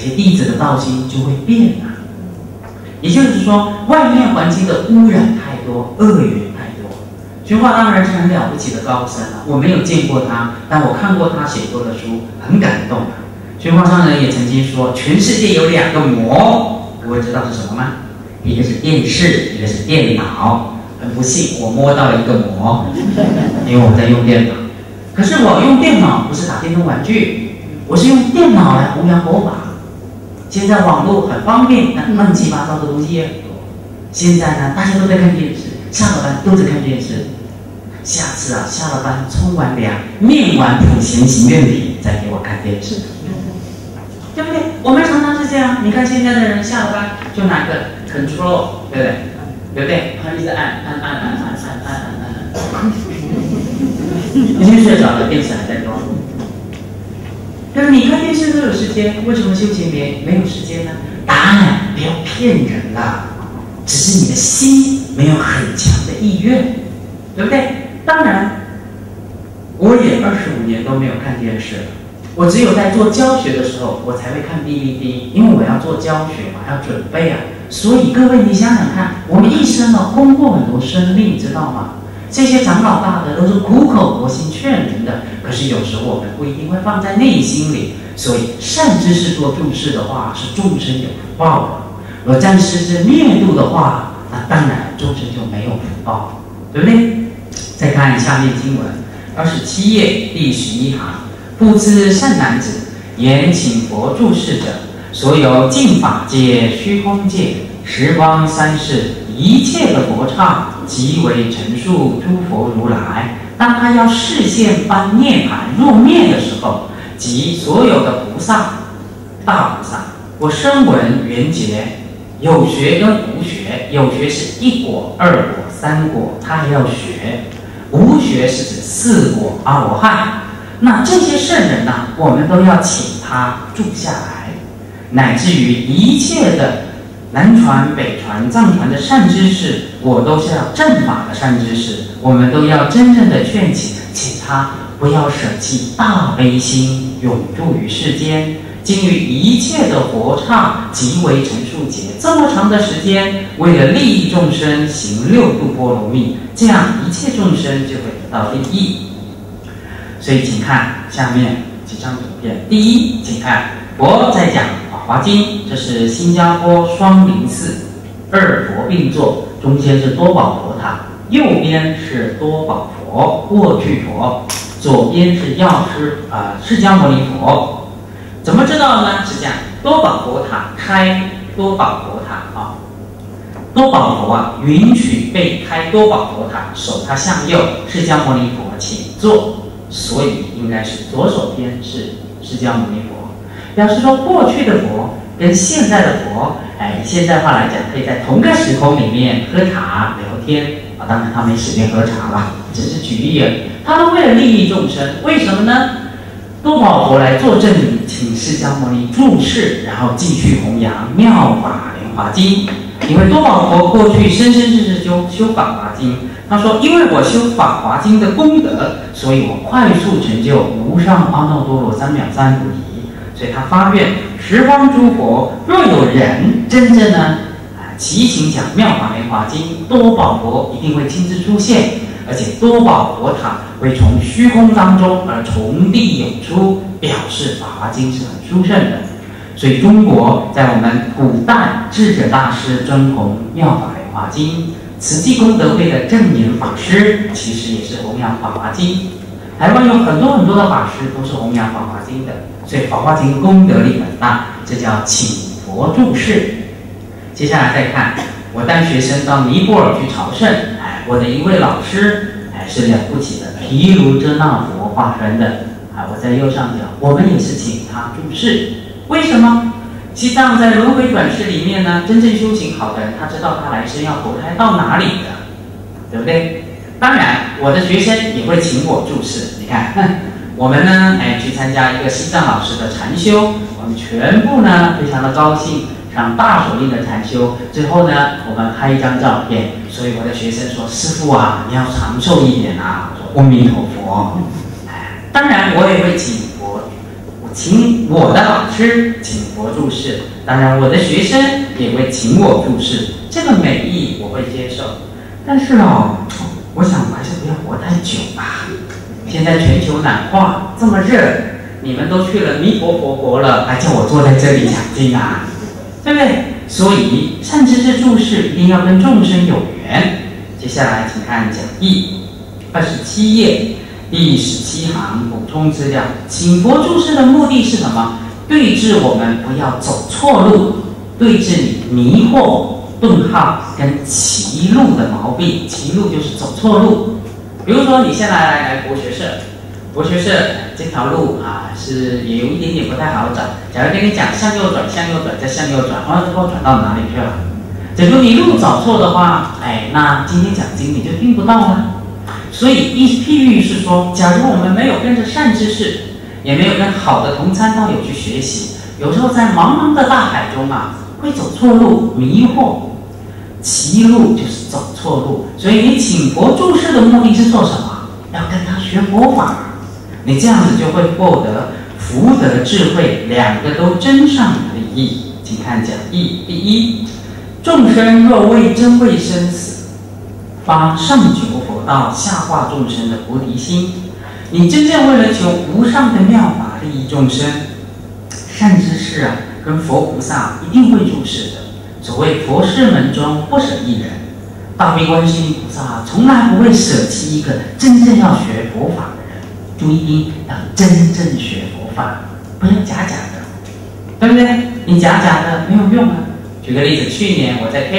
些弟子的道心就会变了。也就是说，外面环境的污染太多，恶缘太多。玄奘当然是很了不起的高僧了，我没有见过他，但我看过他写过的书，很感动啊。玄奘上人也曾经说，全世界有2个魔，各位知道是什么吗？一个是电视，一个是电脑。很不幸，我摸到了一个魔，因为我在用电脑。可是我用电脑不是打电动玩具，我是用电脑来弘扬佛法。现在网络很方便，但乱七八糟的东西也很多。现在呢，大家都在看电视，下了班都在看电视。下次啊，下了班冲完凉，念完普贤行愿品，再给我看电视，对不对？我们常常是这样。你看现在的人下了班就拿个 control， 对不对？对不对？他一直按，已经睡着了，电视还在装。但是你看电视都有时间，为什么修行没有时间呢？答案不要骗人啦，只是你的心没有很强的意愿，对不对？当然，我也25年都没有看电视了。我只有在做教学的时候，我才会看 DVD， 因为我要做教学嘛，要准备啊。所以各位，你想想看，我们一生呢，供过很多生命，知道吗？这些长老大德都是苦口婆心劝人的，可是有时候我们不一定会放在内心里。所以善知识做注释的话，是众生有福报的；若暂时是灭度的话，那当然众生就没有福报，对不对？再看下面经文，27页第11行。不知善男子，言请佛注释者，所有净法界、虚空界、十方三世一切的佛刹，即为陈述诸佛如来。当他要示现般涅槃入灭的时候，即所有的菩萨、大菩萨，我声闻缘觉，有学跟无学，有学是1果、2果、3果，他还要学；无学是指4果阿罗汉。那这些圣人呢，我们都要请他住下来，乃至于一切的南传、北传、藏传的善知识，我都是要正法的善知识，我们都要真正的劝请他不要舍弃大悲心，永住于世间，经于一切的佛刹，即为陈述劫。这么长的时间，为了利益众生，行6度波罗蜜，这样一切众生就会得到利益。所以请看下面几张图片。第一，请看佛在讲《法华经》，这是新加坡双林寺，2佛并坐，中间是多宝佛塔，右边是多宝佛、卧具佛，左边是药师释迦牟尼佛。怎么知道呢？是这样，多宝佛塔开多宝佛塔啊，多宝佛啊允许被开多宝佛塔，手他向右，释迦牟尼佛请坐。所以应该是左手边是释迦牟尼佛，表示说过去的佛跟现在的佛，以现在话来讲，可以在同个时空里面喝茶聊天啊。当然他没时间喝茶了，只是举例而已。他都为了利益众生，为什么呢？多宝佛来坐镇，请释迦牟尼注释，然后继续弘扬妙法莲华经。因为多宝佛过去生生世世修法华经。他说：“因为我修法华经的功德，所以我快速成就无上阿耨多罗三藐三菩提。所以他发愿，十方诸佛若有人真正呢，齐行讲妙法莲华经，多宝佛一定会亲自出现，而且多宝佛塔会从虚空当中而从地涌出，表示法华经是很殊胜的。所以中国在我们古代智者大师尊弘妙法莲华经。”慈济功德会的正言法师其实也是弘扬法华经，台湾有很多的法师都是弘扬法华经的，所以法华经功德力很大，这叫请佛注释。接下来再看，我带学生到尼泊尔去朝圣，我的一位老师是了不起的毗卢遮那佛化身的，我在右上角，我们也是请他注释，为什么？西藏在轮回转世里面呢，真正修行好的人，他知道他来生要投胎到哪里的，对不对？当然，我的学生也会请我注释。你看，我们呢，去参加一个西藏老师的禅修，我们全部呢非常的高兴，上大手印的禅修。最后呢，我们拍一张照片。所以我的学生说：“师父啊，你要长寿一点啊。”我说：“阿弥陀佛。”当然，我也会请佛请我的老师请佛注释，当然我的学生也会请我注释，这个美意我会接受。但是我想我还是不要活太久吧。现在全球暖化这么热，你们都去了弥陀佛国了，还叫我坐在这里讲经啊，对不对？所以善知识注释一定要跟众生有缘。接下来请看讲义27页第17行补充资料。请佛注释的目的是什么？对治我们不要走错路，对治你迷惑、顿号跟歧路的毛病。歧路就是走错路。比如说你现在来国学社，国学社这条路是也有一点点不太好找。假如跟你讲向右转，向右转，再向右转，完了之后转到哪里去了？假如你路找错的话，那今天讲经你就听不到了。所以譬喻是说，假如我们没有跟着善知识，也没有跟好的同参道友去学习，有时候在茫茫的大海中会走错路，迷惑。歧路就是走错路，所以你请佛注释的目的是做什么？要跟他学佛法，你这样子就会获得福德智慧两个都真上利益。请看讲义第一，众生若为真为生死，发上求佛道下化众生的菩提心，你真正为了求无上的妙法利益众生，善知识跟佛菩萨一定会注释的。所谓佛事门中不舍一人，大悲观世音菩萨从来不会舍弃一个真正要学佛法的人。注意，要真正学佛法，不要假假的，对不对？你假假的没有用啊。举个例子，去年我在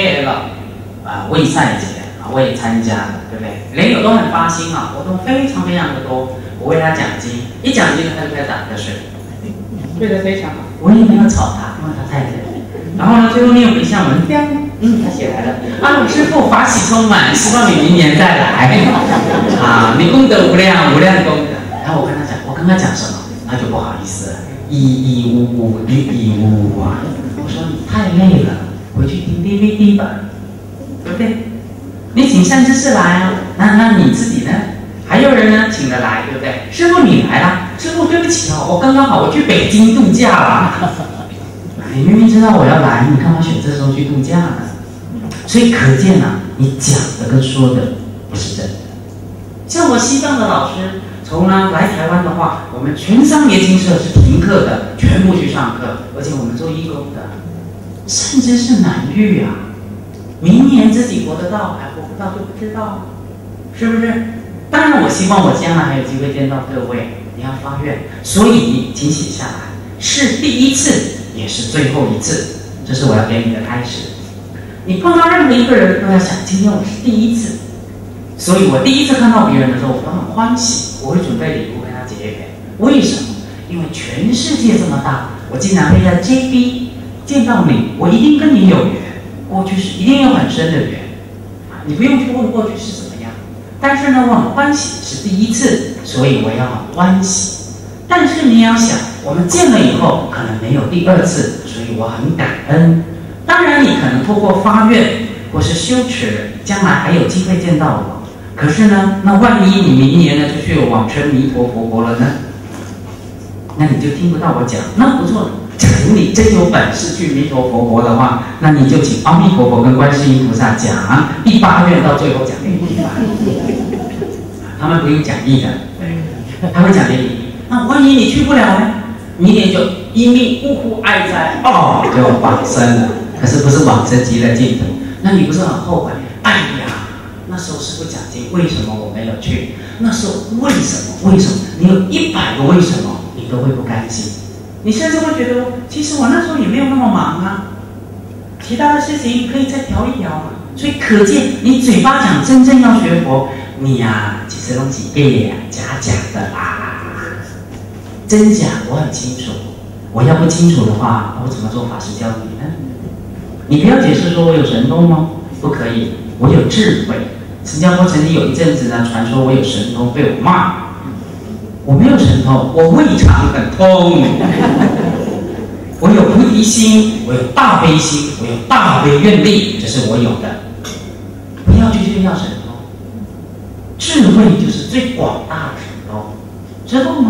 KL 卫赛节我也参加了，对不对？莲友都很发心活动非常非常的多。我为他讲经，一讲经他就开始打瞌睡，睡得非常好。我也没有吵他，因为他太累。然后呢，最后念回向文，他写来了师父法喜充满，希望你明年再来你功德无量，无量功德。然后我跟他讲，我跟他讲什么，他就不好意思了，呜呜我说你太累了，回去听 DVD 吧，对不对？你请善知识来那你自己呢？还有人呢，请得来，对不对？师父你来了，师父对不起我刚刚好我去北京度假了。你明明知道我要来，你干嘛选这时候去度假呢？所以可见你讲的跟说的不是真的。像我西藏的老师，从来台湾的话，我们全商业精舍是停课的，全部去上课，而且我们做义工的，甚至是难遇明年自己活得到还活不到就不知道，是不是？当然，我希望我将来还有机会见到各位，你要发愿，所以请写下来，是第一次。也是最后一次，这是我要给你的开始。你碰到任何一个人都要想，今天我是第一次，所以我第一次看到别人的时候，我都很欢喜，我会准备礼物跟他结缘。为什么？因为全世界这么大，我竟然会在 JB 见到你，我一定跟你有缘，过去是一定有很深的缘。你不用去问过去是怎么样，但是呢，我很欢喜是第一次，所以我要很欢喜。但是你要想，我们见了以后可能没有第二次，所以我很感恩。当然你可能透过发愿或是修持，将来还有机会见到我。可是呢，那万一你明年呢就去往生弥陀佛国了呢？那你就听不到我讲，那不错。假如你真有本事去弥陀佛国的话，那你就请阿弥陀佛跟观世音菩萨讲第8愿，到最后讲给你听。他们不用讲义的，他会讲给你听。那万一你去不了呢？明年就因命呜呼哀哉就往生了。可是不是往生极乐净土，那你不是很后悔？哎呀，那时候师父讲经，为什么我没有去？那时候为什么？为什么？你有100个为什么，你都会不甘心。你甚至会觉得，其实我那时候也没有那么忙其他的事情可以再调一调所以可见，你嘴巴讲真正要学佛，你其实都几遍假假的真假我很清楚，我要不清楚的话，我怎么做法师教你呢？你不要解释说我有神通吗？不可以，我有智慧。新加坡曾经有一阵子传说我有神通，被我骂。我没有神通，我胃肠很通。我有菩提心，我有大悲心，我有大悲愿力，这是我有的。不要去炫耀神通，智慧就是最广大的神通，知道吗？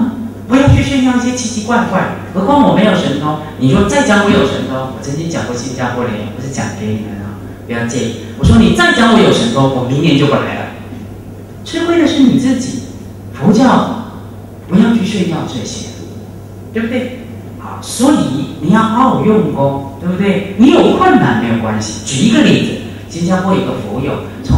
不要去炫耀一些奇奇怪怪。何况我没有神通，你说再讲我有神通，我曾经讲过新加坡联，不是讲给你们啊，不要介意。我说你再讲我有神通，我明年就不来了。吃亏的是你自己。佛教不要去炫耀这些，对不对？好，所以你要好好用功，对不对？你有困难没有关系。举一个例子，新加坡有个佛友，从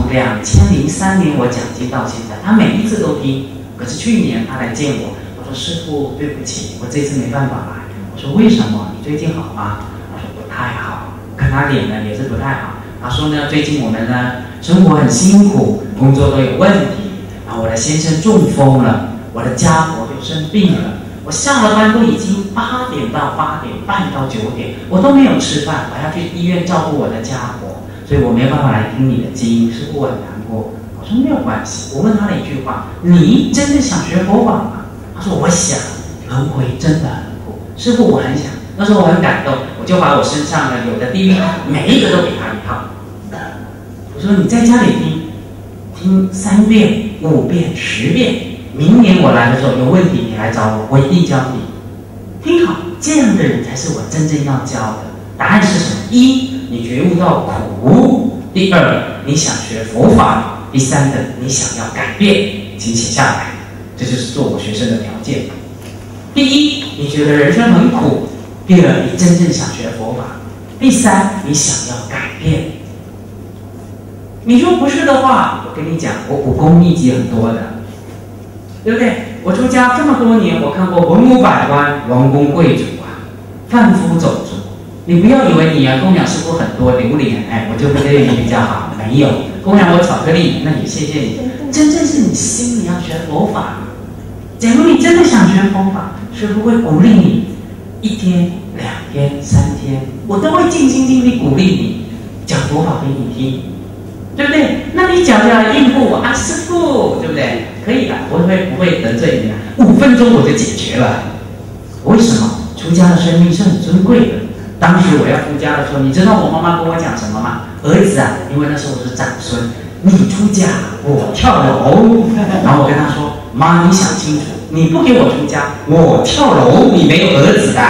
2003年我讲经到现在，他每一次都听。可是去年他来见我，我说师父对不起，我这次没办法来。我说为什么？你最近好吗？他说不太好，看他脸呢也是不太好。他说呢，最近我们呢生活很辛苦，工作都有问题，然后我的先生中风了，我的家婆又生病了。我下了班都已经8点到8点半到9点，我都没有吃饭，我要去医院照顾我的家婆，所以我没有办法来听你的经，师父我很难过。我说没有关系，我问他了一句话：你真的想学佛法吗？他说我想，轮回真的很苦，师父我很想。那时候我很感动，我就把我身上的有的地狱每一个都给他一套。我说你在家里听3遍、5遍、10遍。明年我来的时候有问题，你来找我，我一定教你。听好，这样的人才是我真正要教的。答案是什么？一，你觉悟到苦；第二，你想学佛法；第三个，你想要改变。请写下来，这就是做我学生的条件。第一，你觉得人生很苦；第二，你真正想学佛法；第三，你想要改变。你说不是的话，我跟你讲，我武功秘籍很多的。对不对？我出家这么多年，我看过文武百官、王公贵族啊，贩夫走卒。你不要以为你供养师父很多榴莲，我就会对你比较好。没有，供养我巧克力，那也谢谢你。真正是你心里要学佛法。假如你真的想学佛法，师父会鼓励你，1天、2天、3天，我都会尽心尽力鼓励你，讲佛法给你听。对不对？那你讲来应付我啊，师父，对不对？可以的，我不会得罪你的，5分钟我就解决了。为什么？出家的生命是很尊贵的。当时我要出家的时候，你知道我妈妈跟我讲什么吗？儿子啊，因为那时候我是长孙，你出家，我跳楼。然后我跟他说，妈，你想清楚，你不给我出家，我跳楼，你没有儿子的。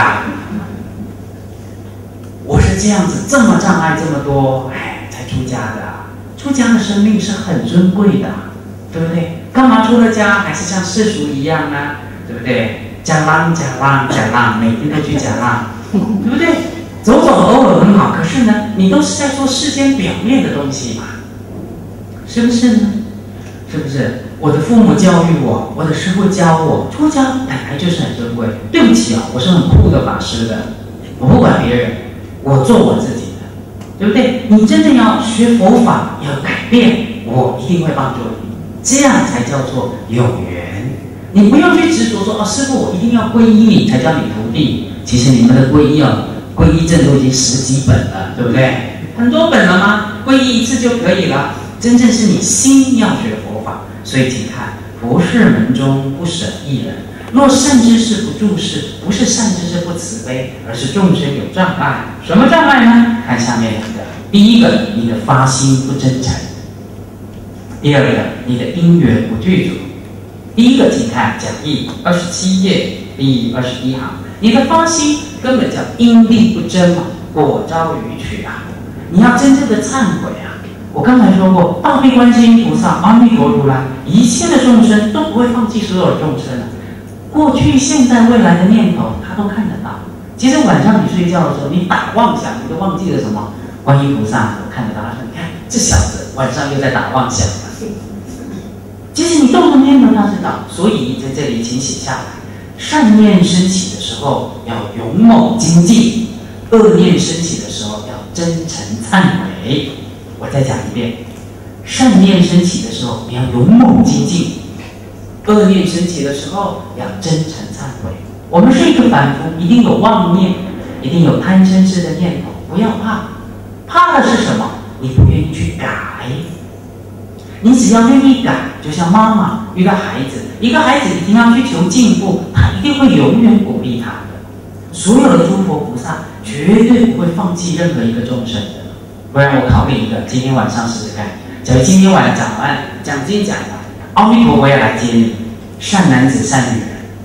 我是这样子，这么障碍这么多，才出家的。出家的生命是很尊贵的，对不对？干嘛出了家还是像世俗一样呢？对不对？假浪，每天都去假浪，对不对？走走偶尔很好，可是呢，你都是在做世间表面的东西嘛，是不是呢？是不是？我的父母教育我，我的师父教我，出家本来就是很尊贵。对不起啊，我是很酷的法师的，我不管别人，我做我自己。对不对？你真正要学佛法，要改变，我一定会帮助你，这样才叫做有缘。你不用去执着说，师父，我一定要皈依你才叫你徒弟。其实你们的皈依皈依证都已经10几本了，对不对？很多本了吗？皈依1次就可以了。真正是你心要学佛法，所以请看，佛事门中不舍一人。若善知识不注视，不是善知识不慈悲，而是众生有障碍。什么障碍呢？看下面2个。第一个，你的发心不真诚；第二个，你的因缘不具足。第一个，请看讲义27页第21行，你的发心根本叫因力不真嘛，果招逾取啊！你要真正的忏悔啊！我刚才说过，大悲观世音菩萨、阿弥陀如来，一切的众生都不会放弃所有的众生啊。过去、现在、未来的念头，他都看得到。其实晚上你睡觉的时候，你打妄想，你都忘记了什么？观音菩萨我看得到，他说：“你看这小子晚上又在打妄想了。”其实你动的念头他知道，所以在这里请写下来：善念升起的时候要勇猛精进，恶念升起的时候要真诚忏悔。我再讲一遍：善念升起的时候你要勇猛精进。恶念升起的时候，要真诚忏悔。我们是一个凡夫，一定有妄念，一定有贪嗔痴的念头，不要怕。怕的是什么？你不愿意去改。你只要愿意改，就像妈妈一个孩子一定要去求进步，他一定会永远鼓励他的。所有的诸佛菩萨绝对不会放弃任何一个众生的。不然我考你一个，今天晚上试试看。假如今天晚上讲完讲经讲完，阿弥陀佛也来接你，善男子善女人，对不对？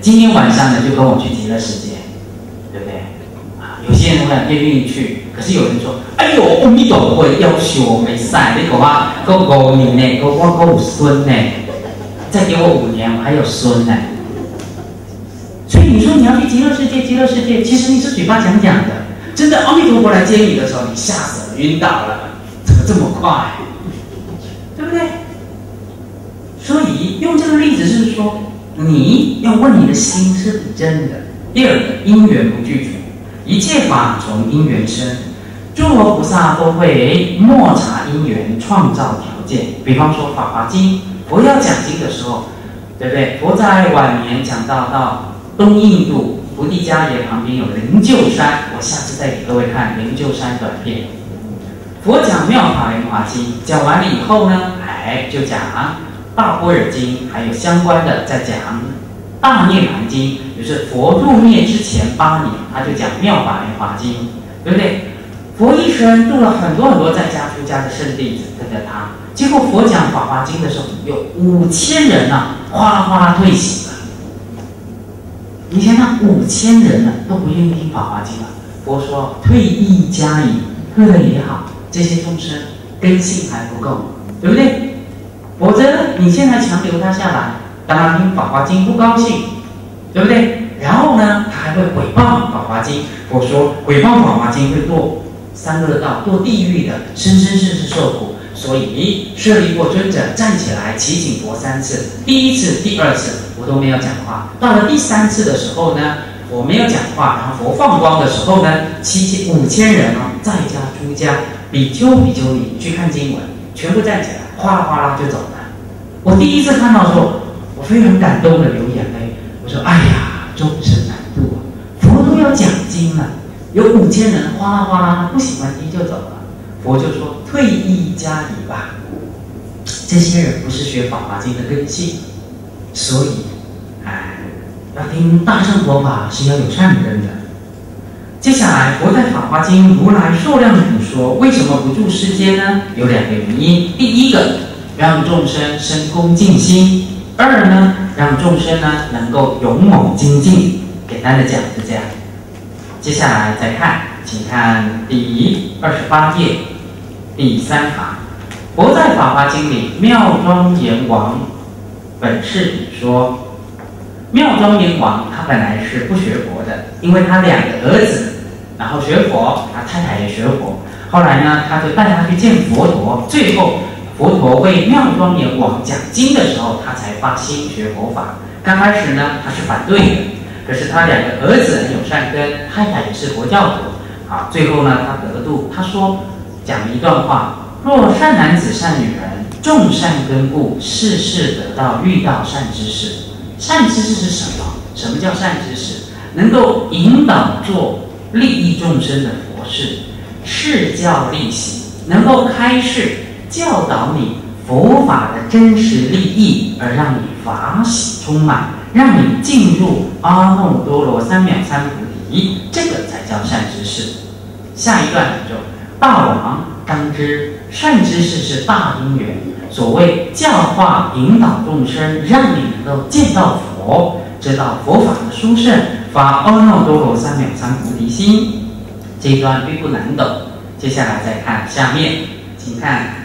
今天晚上呢就跟我去极乐世界，对不对？啊，有些人会很愿意去，可是有人说，哎呦，阿弥陀佛的要求我没赛，你给我5年呢，我有孙呢，再给我5年，我还有孙呢。所以你说你要去极乐世界，极乐世界，其实你是嘴巴讲讲的，真的阿弥陀佛来接你的时候，你吓死了，晕倒了，怎么这么快？对不对？所以用这个例子是说，你要问你的心是不是真的。第二个，因缘不具足，一切法从因缘生，诸佛菩萨都会默察因缘，创造条件。比方说《法华经》，佛要讲经的时候，对不对？佛在晚年讲到东印度菩提迦耶旁边有灵鹫山，我下次再给各位看灵鹫山短片。佛讲《妙法莲华经》，讲完了以后呢，就讲大般若经，还有相关的在讲大涅槃经，就是佛入灭之前8年，他就讲妙法莲华经，对不对？佛一生度了很多在家出家的圣弟子跟着他，结果佛讲法华经的时候，有5000人啊，哗啦哗啦退席了。以前那5000人都不愿意听法华经了。佛说退意加以，喝的也好，这些众生根性还不够，对不对？否则你现在强留他下来，当然听法华经不高兴，对不对？然后呢，他还会毁谤法华经。佛说毁谤法华经会堕三恶道，堕地狱的，生生世世受苦。所以舍利弗尊者站起来祈请佛3次，第1次、第2次我都没有讲话，到了第3次的时候呢，我没有讲话，然后佛放光的时候呢，5000人在家出家，比丘比丘尼去看经文，全部站起来，哗啦哗啦就走了。我第1次看到的时候，我非常感动的流眼泪。我说：“哎呀，众生难度啊！佛都要讲经了，有5000人哗啦哗啦不喜欢听就走了。”佛就说：“退意加以吧。”这些人不是学法华经的根性，所以，要听大乘佛法是要有善根的。接下来，佛在《法华经》如来寿量品说，为什么不住世间呢？有2个原因。第一个，让众生生恭敬心；二呢，让众生呢能够勇猛精进。简单的讲是这样。接下来再看，请看第28页第3行。佛在《法华经》里，妙庄严王本事比说，妙庄严王他本来是不学佛的，因为他2个儿子，然后学佛，他太太也学佛。后来呢，他就带他去见佛陀，最后佛陀为妙庄严王讲经的时候，他才发心学佛法。刚开始呢，他是反对的，可是他2个儿子很有善根，太太也是佛教徒。好，最后呢，他得度。他说讲了一段话：若善男子、善女人，种善根故，世世得到遇到善知识。善知识是什么？什么叫善知识？能够引导做利益众生的佛事，示教利喜，能够开示教导你佛法的真实利益，而让你法喜充满，让你进入阿耨多罗三藐三菩提，这个才叫善知识。下一段就大王当知，善知识是大因缘。所谓教化引导众生，让你能够见到佛，知道佛法的殊胜，发阿耨多罗三藐三菩提心。这一段并不难懂。接下来再看下面，请看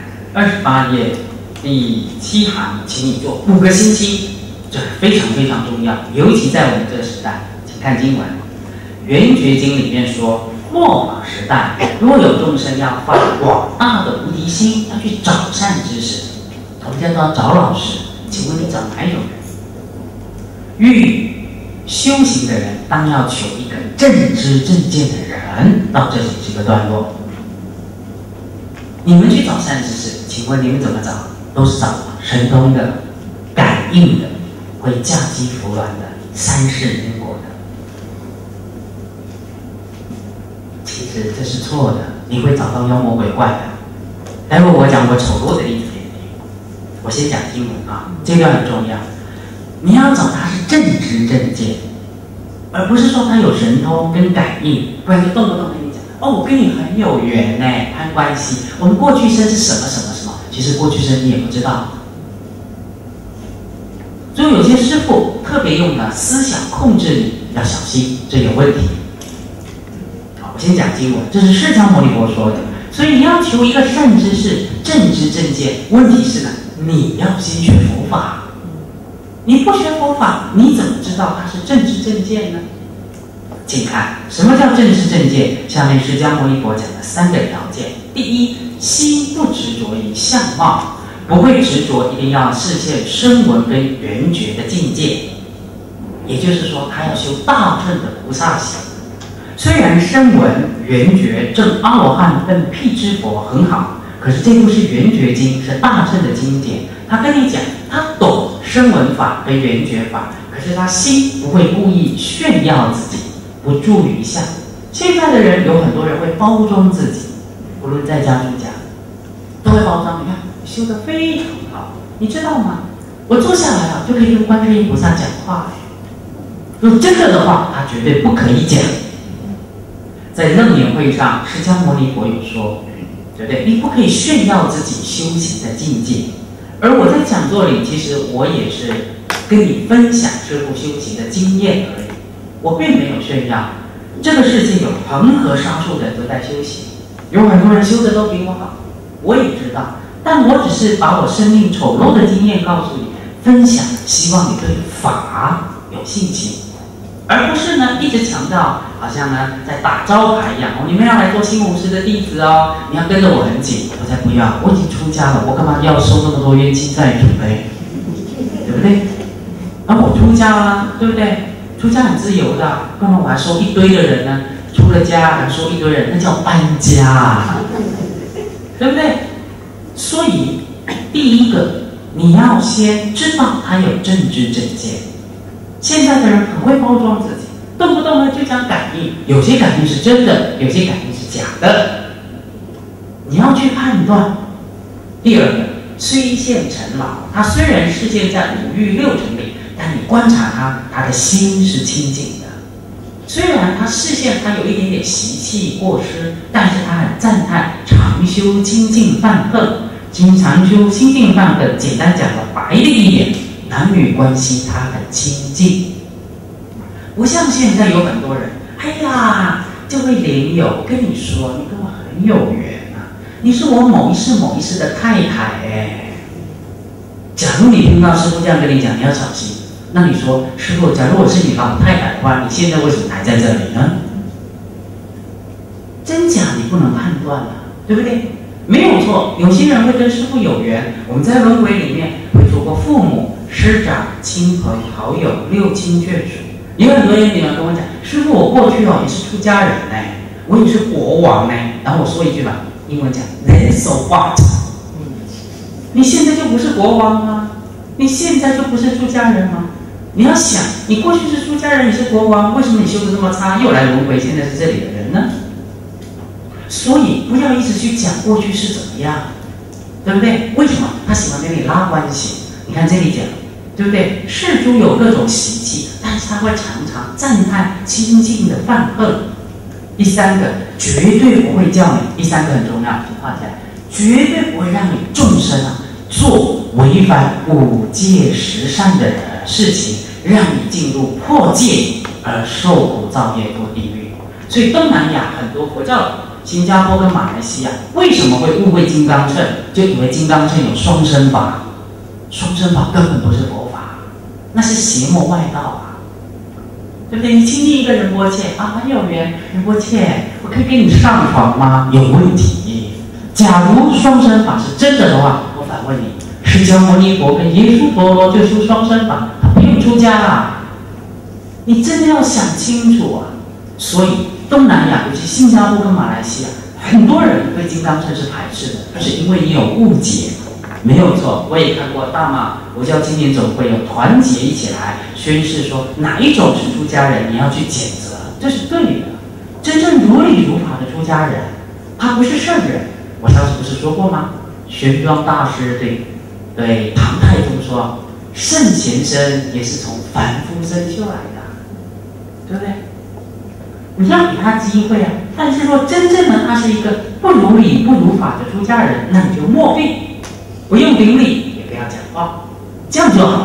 28页第7行，请你做5个星期，这非常非常重要，尤其在我们这个时代。请看经文，《圆觉经》里面说，末法时代，若有众生要发广大的菩提心，要去找善知识，我们叫做找老师。请问你找哪一种人？欲修行的人，当要求一个正知正见的人。到这里这个段落，你们去找善知识，请问你们怎么找？都是找神通的、感应的、会嫁鸡服卵的、3世因果的。其实这是错的，你会找到妖魔鬼怪的。待会我讲我丑陋的例子给你听。我先讲经文啊，这段很重要。你要找他是正知正见，而不是说他有神通跟感应，不然就动不动跟你讲哦，我跟你很有缘呢，攀关系。我们过去生是什么什么什么，其实过去生你也不知道。 所以有些师父特别用的思想控制你，要小心，这有问题。好，我先讲经文，这是释迦牟尼佛说的。所以你要求一个善知识、正知正见，问题是呢，你要先学佛法。你不学佛法，你怎么知道它是正知正见呢？请看什么叫正知正见？下面释迦牟尼佛讲的3个条件。第一，心不执着于相貌，不会执着一定要实现声闻跟缘觉的境界。也就是说，他要修大乘的菩萨行。虽然声闻、缘觉、证阿罗汉跟辟支佛很好，可是这部是缘觉经，是大乘的经典。他跟你讲，他懂声闻法跟缘觉法，可是他心不会故意炫耀自己，不著于相。现在的人有很多人会包装自己，无论在家出家，都会包装。你看，修得非常好，你知道吗？我坐下来了就可以跟观世音菩萨讲话。如果这个的话，他绝对不可以讲。在楞严会上，释迦牟尼佛有说，对不对？你不可以炫耀自己修行的境界。而我在讲座里，其实我也是跟你分享师父修行的经验而已，我并没有炫耀。这个世界有恒河沙数的人都在修行，有很多人修的都比我好，我也知道。但我只是把我生命丑陋的经验告诉你，分享，希望你对法有信心。而不是呢，一直强调，好像呢在打招牌一样，你们要来做新武师的弟子哦，你要跟着我很紧。我才不要，我已经出家了，我干嘛要收那么多冤亲债主呢？对不对？而我出家了，对不对？出家很自由的，干嘛我还收一堆的人呢？出了家还收一堆人，那叫搬家啊，对不对？所以第一个，你要先知道他有正知正见。现在的人很会包装自己，动不动呢就讲感应，有些感应是真的，有些感应是假的，你要去判断。第二个，虽现尘劳，他虽然视现在5欲6尘里，但你观察他，他的心是清净的。虽然他视现他有一点点习气过失，但是他很赞叹常修清净犯恨。常修清净犯恨，简单讲的白的一点，男女关系他很清净，不像现在有很多人，哎呀，就会联友跟你说，你跟我很有缘啊，你是我某一世的太太哎。假如你听到师父这样跟你讲，你要小心。那你说，师父，假如我是你老太太的话，你现在为什么还在这里呢？真假你不能判断啊，对不对？没有错，有些人会跟师父有缘，我们在轮回里面会做过父母、师长、亲朋好友、六亲眷属。有很多人跟我讲，师父，我过去也是出家人呢，我也是国王呢。然后我说一句吧，英文讲 ，Then so what？ 你现在就不是国王吗？你现在就不是出家人吗？你要想，你过去是出家人，你是国王，为什么你修得这么差，又来轮回，现在是这里的人呢？所以不要一直去讲过去是怎么样，对不对？为什么他喜欢跟你拉关系？你看这里讲，对不对？世诸有各种习气，但是他会常常赞叹清净的犯恨。第三个，绝对不会叫你，第三个很重要，请画起来，绝对不会让你众生做违反5戒10善的事情，让你进入破戒而受苦造业堕地狱。所以东南亚很多佛教，新加坡跟马来西亚为什么会误会金刚乘？就以为金刚乘有双生法，双生法根本不是佛法，那是邪魔外道啊，对不对？你亲近一个仁波切啊，很有缘，仁波切，我可以跟你上床吗？有问题。假如双生法是真的的话，我反问你，释迦牟尼佛跟耶稣陀罗就修双生法，他不用出家啦。你真的要想清楚啊！所以东南亚，尤其新加坡跟马来西亚，很多人对金刚乘是排斥的，是因为你有误解。没有错，我也看过大马佛教青年总会有团结一起来宣誓说，哪一种是出家人，你要去谴责，这是对的。真正如理如法的出家人，他不是圣人。我上次不是说过吗？玄奘大师对唐太宗说，圣贤身也是从凡夫身修来的，对不对？你要给他机会啊！但是说真正的他是一个不如理不如法的出家人，那你就默闭，不用顶礼，也不要讲话，这样就好了。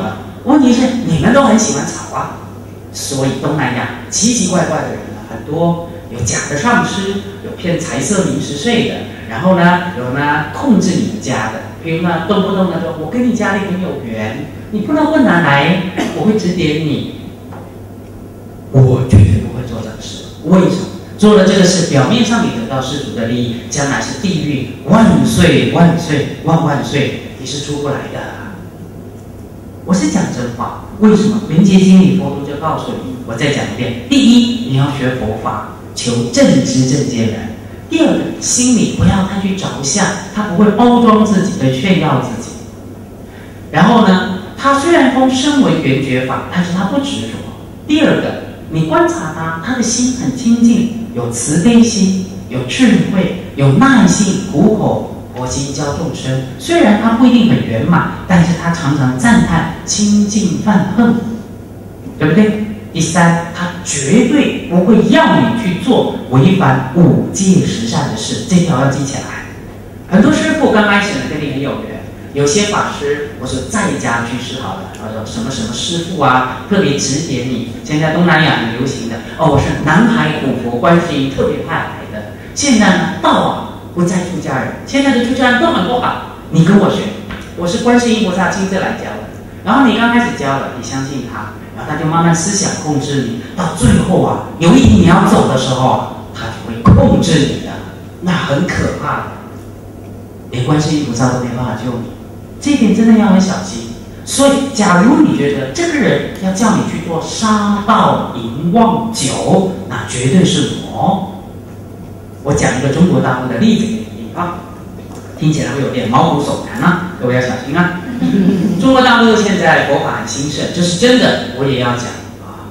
问题是你们都很喜欢吵啊，所以东南亚奇奇怪怪的人呢很多，有假的上师，有骗财色名食睡的，然后呢有呢控制你们家的，比如呢动不动的说我跟你家里很有缘，你不能问哪来，我会指点你。我绝对不会做这个事，为什么？做了这个事，表面上你得到世俗的利益，将来是地狱，万岁万岁万万岁，你是出不来的。我是讲真话，为什么？《圆觉经》里佛陀就告诉你，我再讲一遍：第一，你要学佛法，求正知正见人；第二个，心里不要太去着相，他不会包装自己，会炫耀自己。然后呢，他虽然说身为圆觉法，但是他不执着。第二个，你观察他，他的心很清净，有慈悲心，有智慧，有耐性，苦口婆心教众生。虽然他不一定很圆满，但是他常常赞叹清净犯恨，对不对？第三，他绝对不会要你去做违反五戒十善的事，这条要记起来。很多师父刚开始呢跟你很有缘，有些法师我说在家居士好了，我说什么什么师父啊，特别指点你。现在东南亚很流行的哦，我是南海古佛观世音特别派来的。现在呢，道啊不再出家人，现在的出家人都很不好。你跟我学，我是观世音菩萨亲自来教的。然后你刚开始教了，你相信他，然后他就慢慢思想控制你，到最后啊，有一天你要走的时候啊，他就会控制你的，那很可怕的，连观世音菩萨都没办法救你。这一点真的要很小心。所以，假如你觉得这个人要叫你去做杀盗淫妄酒，那绝对是魔。我讲一个中国大陆的例子给你听啊，听起来会有点毛骨悚然啊，各位要小心啊。中国大陆现在佛法很兴盛，这是真的，我也要讲啊。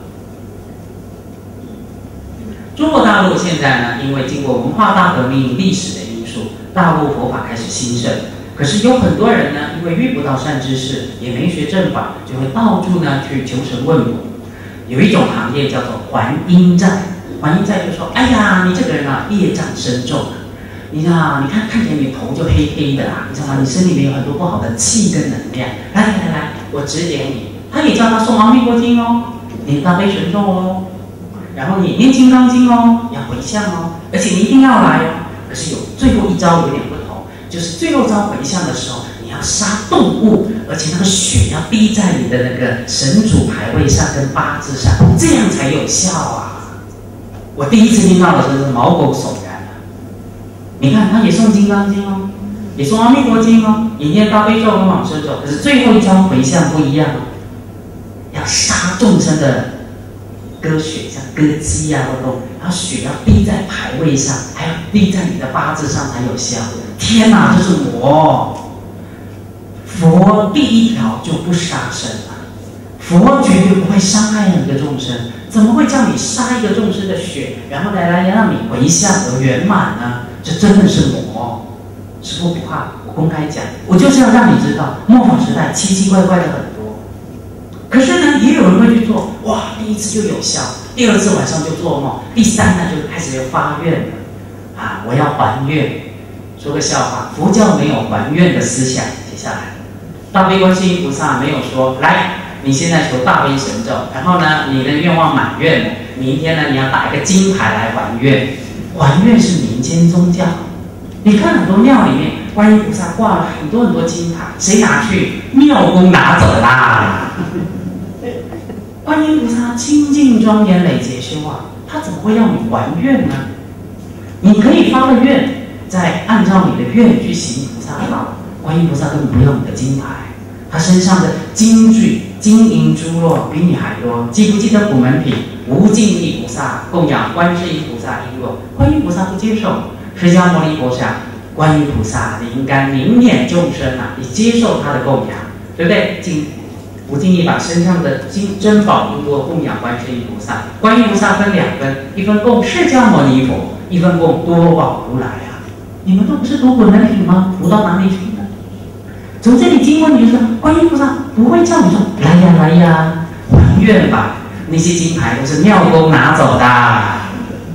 中国大陆现在呢，因为经过文化大革命历史的因素，大陆佛法开始兴盛。可是有很多人呢，因为遇不到善知识，也没学正法，就会到处呢去求神问卜。有一种行业叫做还阴债，还阴债就说：哎呀，你这个人啊，业障深重啊，你知道，你看起来你头就黑黑的啦，你知道吗？你身体里面有很多不好的气跟能量。来，我指点你。他也叫他诵阿弥陀经哦，念大悲神咒哦，然后你念金刚经哦，要回向哦，而且你一定要来哦。可是有最后一招有点不同，就是最后招回向的时候，你要杀动物，而且那个血要滴在你的那个神主牌位上跟八字上，这样才有效啊！我第一次听到的时候是毛骨悚然啊！你看，他也诵金刚经哦，也诵阿弥陀经哦，也念大悲咒跟往生咒，可是最后一招回向不一样哦，要杀众生的割血，像割鸡啊或者，然后血要滴在牌位上，还要滴在你的八字上才有效。天哪，这是我！佛第一条就不杀生啊，佛绝对不会伤害一个众生，怎么会叫你杀一个众生的血，然后来让你回向而圆满呢？这真的是魔！师父不怕，我公开讲，我就是要让你知道，末法时代奇奇怪怪的很多。可是呢，也有人会去做，哇，第一次就有效，第二次晚上就做梦，第三呢就开始有发愿了，啊，我要还愿。说个笑话，佛教没有还愿的思想。接下来，大悲观世音菩萨没有说，来，你现在求大悲神咒，然后呢，你的愿望满愿了，明天呢，你要打一个金牌来还愿。还愿是民间宗教，你看很多庙里面，观音菩萨挂了很多很多金牌，谁拿去？庙公拿走啦。观音菩萨清净庄严累劫修啊，他怎么会要你还愿呢？你可以发个愿，再按照你的愿去行菩萨道，观音菩萨根本不要你的金牌，他身上的金具、金银珠络比你还多。记不记得普门品？无尽意菩萨供养观世音菩萨璎珞，观音菩萨不接受。释迦牟尼佛想，观音菩萨你应该明念众生啊，你接受他的供养，对不对？无尽意把身上的珍宝璎珞供养观世音菩萨。观音菩萨分两分，一分供释迦牟尼佛，一分供多宝如来啊。你们都不是读普门品吗？读到哪里去呢？从这里经过你就说，观音菩萨不会叫你说来呀，还愿吧。那些金牌都是庙公拿走的。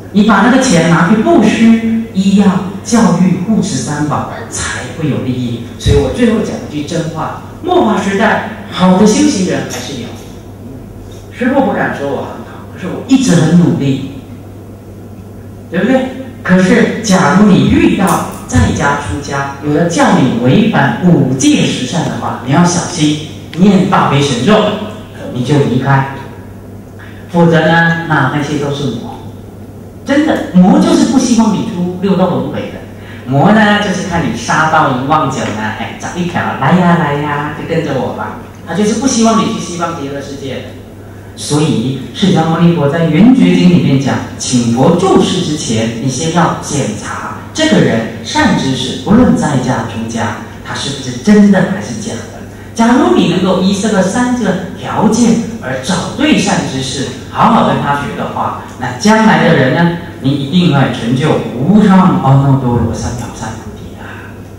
你把那个钱拿去布施医药、教育、护持三宝，才会有利益。所以我最后讲一句真话：末法时代，好的修行人还是有。师父不敢说我很好，可是我一直很努力，对不对？可是假如你遇到在家出家，有人叫你违反5戒十善的话，你要小心，念大悲神咒，你就离开。否则呢，那些都是魔。真的，魔就是不希望你出六道轮回的。魔呢，就是看你杀到淫妄酒呢，找一条来呀来呀，就跟着我吧。他就是不希望你去西方极乐世界的。所以释迦牟尼佛在《圆觉经》里面讲，请佛住世之前，你先要检查这个人善知识，不论在家出家，他是不是真的还是假的。假如你能够依这个3个条件而找对善知识，好好跟他学的话，那将来的人呢，你一定会成就无上阿耨多罗三藐三菩提的。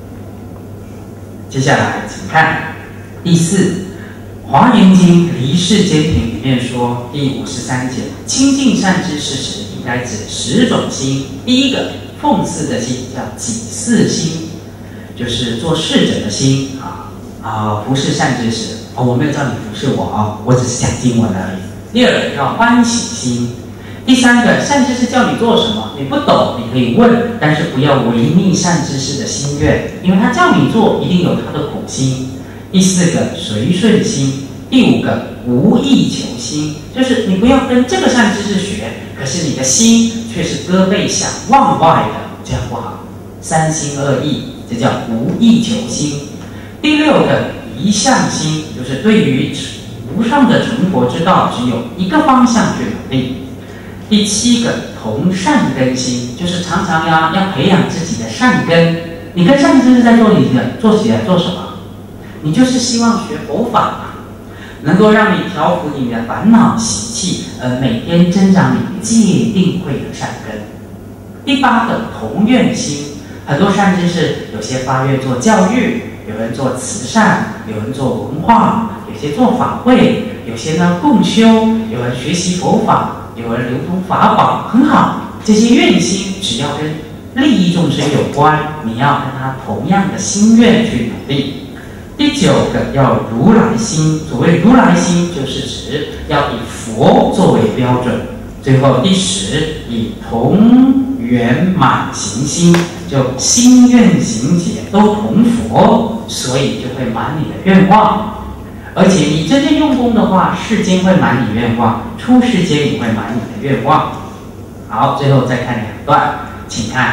接下来，请看第4。《华严经·离世间品》里面说，第53节，亲近善知识时，应该指10种心。第一个，奉祀的心，叫己祀心，就是做侍者的心服侍善知识。我没有叫你服侍我我只是讲经文而已。第二个，叫欢喜心。第3个，善知识叫你做什么，你不懂，你可以问，但是不要违逆善知识的心愿，因为他叫你做，一定有他的苦心。第4个，随顺心。第5个，无意求心，就是你不要跟这个善知识学，可是你的心却是胳背想往外的，这样不好。3心2意，这叫无意求心。第6个，一向心，就是对于无上的成佛之道，只有一个方向去努力。第7个，同善根心，就是常常要培养自己的善根。你跟善知识在做什么？你就是希望学佛法能够让你调伏你的烦恼习气，每天增长你戒定慧的善根。第8个，同愿心，很多善知识有些发愿做教育，有人做慈善，有人做文化，有些做法会，有些呢共修，有人学习佛法，有人流通法宝，很好。这些愿心只要跟利益众生有关，你要跟他同样的心愿去努力。第9个，要如来心。所谓如来心，就是指要以佛作为标准。最后第10，以同圆满行心，就心愿行解都同佛，所以就会满你的愿望。而且你真正用功的话，世间会满你愿望，出世间也会满你的愿望。好，最后再看2段，请看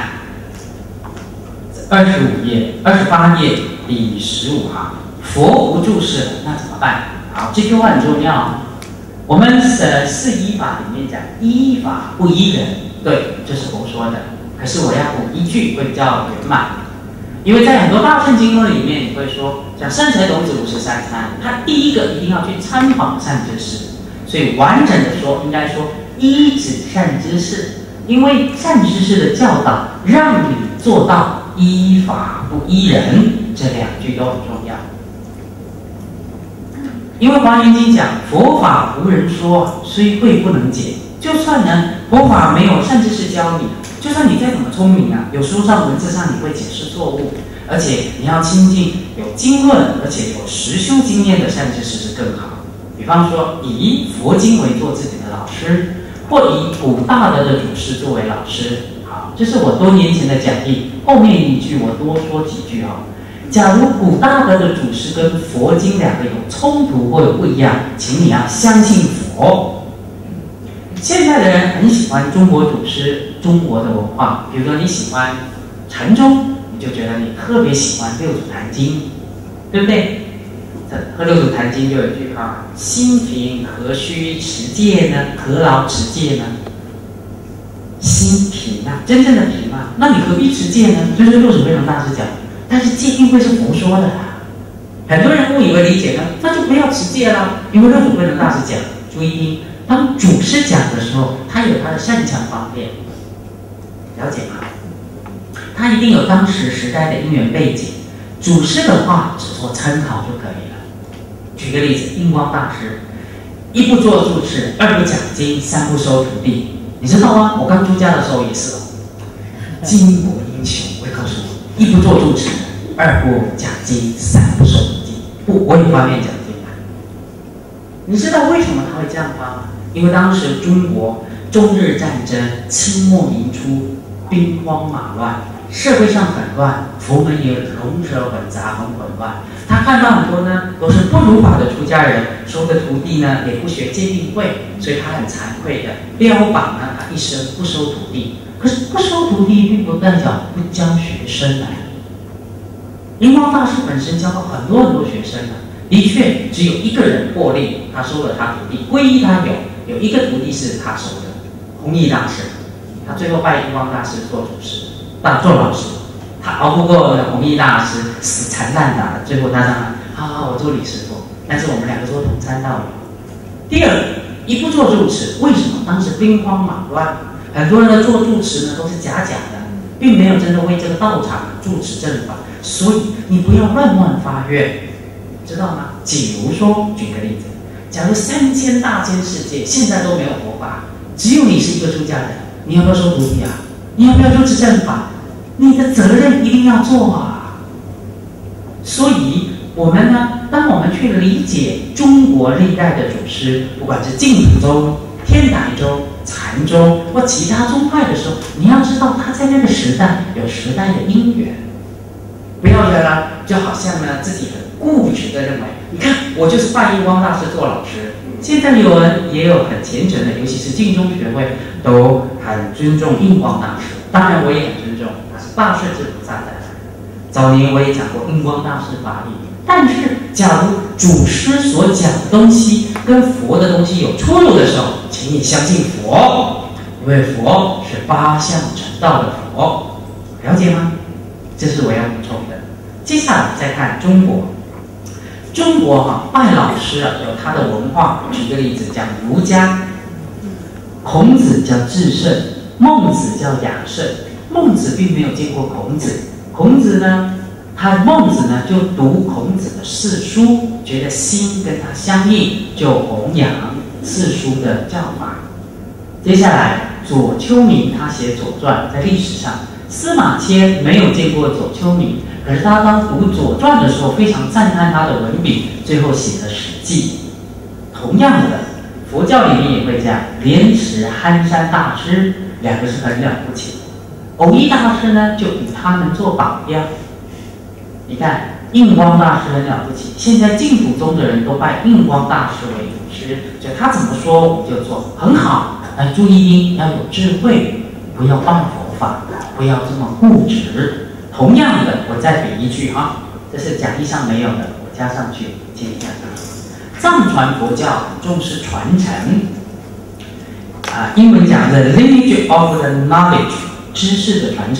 25页、28页第15行。佛不住世了，那怎么办？好，这句话很重要。我们4依法里面讲，依法不依人，对，这是佛说的。可是我要补一句，会比较圆满。因为在很多大乘经论里面，你会说，像善财童子53参，他第一个一定要去参访善知识。所以完整的说，应该说依止善知识，因为善知识的教导，让你做到依法不依人，这2句都很重要。因为《华严经》讲佛法无人说，虽会不能解。就算呢佛法没有善知识教你，就算你再怎么聪明有书上文字上你会解释错误，而且你要亲近有经论而且有实修经验的善知识是更好。比方说以佛经为做自己的老师，或以古大德的祖师作为老师。好，这是我多年前的讲义，后面一句我多说几句假如古大德的祖师跟佛经2个有冲突或者不一样，请你要相信佛。现在的人很喜欢中国祖师、中国的文化，比如说你喜欢禅宗，你就觉得你特别喜欢《六祖坛经》，对不对？和《六祖坛经》就有一句话：心平何须持戒呢？何劳持戒呢？心平真正的平那你何必持戒呢？就是六祖慧能大师讲。但是戒定慧是佛说的很多人误以为理解那就不要持戒啦。因为六祖慧能大师讲，注意听，当祖师讲的时候，他有他的擅长方面，了解吗？他一定有当时时代的因缘背景，祖师的话只做参考就可以了。举个例子，印光大师，1不做住持，2不讲经，3不收徒弟。 你知道吗？我刚出家的时候也是哦，巾帼英雄。我告诉你，一不做住持，二不讲经，三不收徒弟。不，我有方面讲经啊。你知道为什么他会这样发吗？因为当时中国中日战争，清末民初，兵荒马乱，社会上很乱，佛门也龙蛇混杂，很混乱。他看到很多呢都是不如法的出家人，收的徒弟呢也不学戒定慧，所以他很惭愧的标榜呢，他一生不收徒弟。可是不收徒弟，并不代表不教学生来。灵光大师本身教过很多很多学生呢，的确只有一个人获利，他收了他徒弟，皈依他有一个徒弟是他收的，弘毅大师，他最后拜灵光大师做主师，做老师。他熬不过弘毅大师，死缠烂打的，最后他让好，我做李师傅，但是我们两个都同参道友。第二，一不做住持，为什么？当时兵荒马乱，很多人的做住持呢都是假的，并没有真的为这个道场住持正法，所以你不要乱发愿，知道吗？比如说，举个例子，假如3000大千世界现在都没有佛法，只有你是一个出家人，你要不要收徒弟啊？你要不要住持正法？你的责任一定要做啊！所以，我们呢，当我们去理解中国历代的祖师，不管是净土宗、天台宗、禅宗或其他宗派的时候，你要知道他在那个时代有时代的因缘，不要呢，就好像呢自己很固执的认为，你看我就是拜印光大师做老师。现在有人也有很虔诚的，尤其是净宗学会都很尊重印光大师，当然我也很尊重。大势至菩萨的，早年我也讲过印光大师法理，但是假如祖师所讲的东西跟佛的东西有出入的时候，请你相信佛，因为佛是8相成道的佛，了解吗？这是我要补充的。接下来再看中国，中国拜老师有他的文化。举个例子，讲儒家，孔子叫至圣，孟子叫雅圣。孟子并没有见过孔子，孟子呢就读孔子的四书，觉得心跟他相应，就弘扬四书的教法。接下来左丘明他写《左传》，在历史上，司马迁没有见过左丘明，可是他当读《左传》的时候非常赞叹他的文笔，最后写了《史记》。同样的，佛教里面也会这样，莲池、憨山大师两个是很了不起的。藕益大师呢，就以他们做榜样。你看，印光大师很了不起，现在净土宗的人都拜印光大师为祖师，所以他怎么说我们就做，很好。注意要有智慧，不要谤佛法，不要这么固执。同样的，我再比一句这是讲义上没有的，我加上去，请你看看。藏传佛教很重视传承，英文讲的 lineage of the knowledge。知识的传承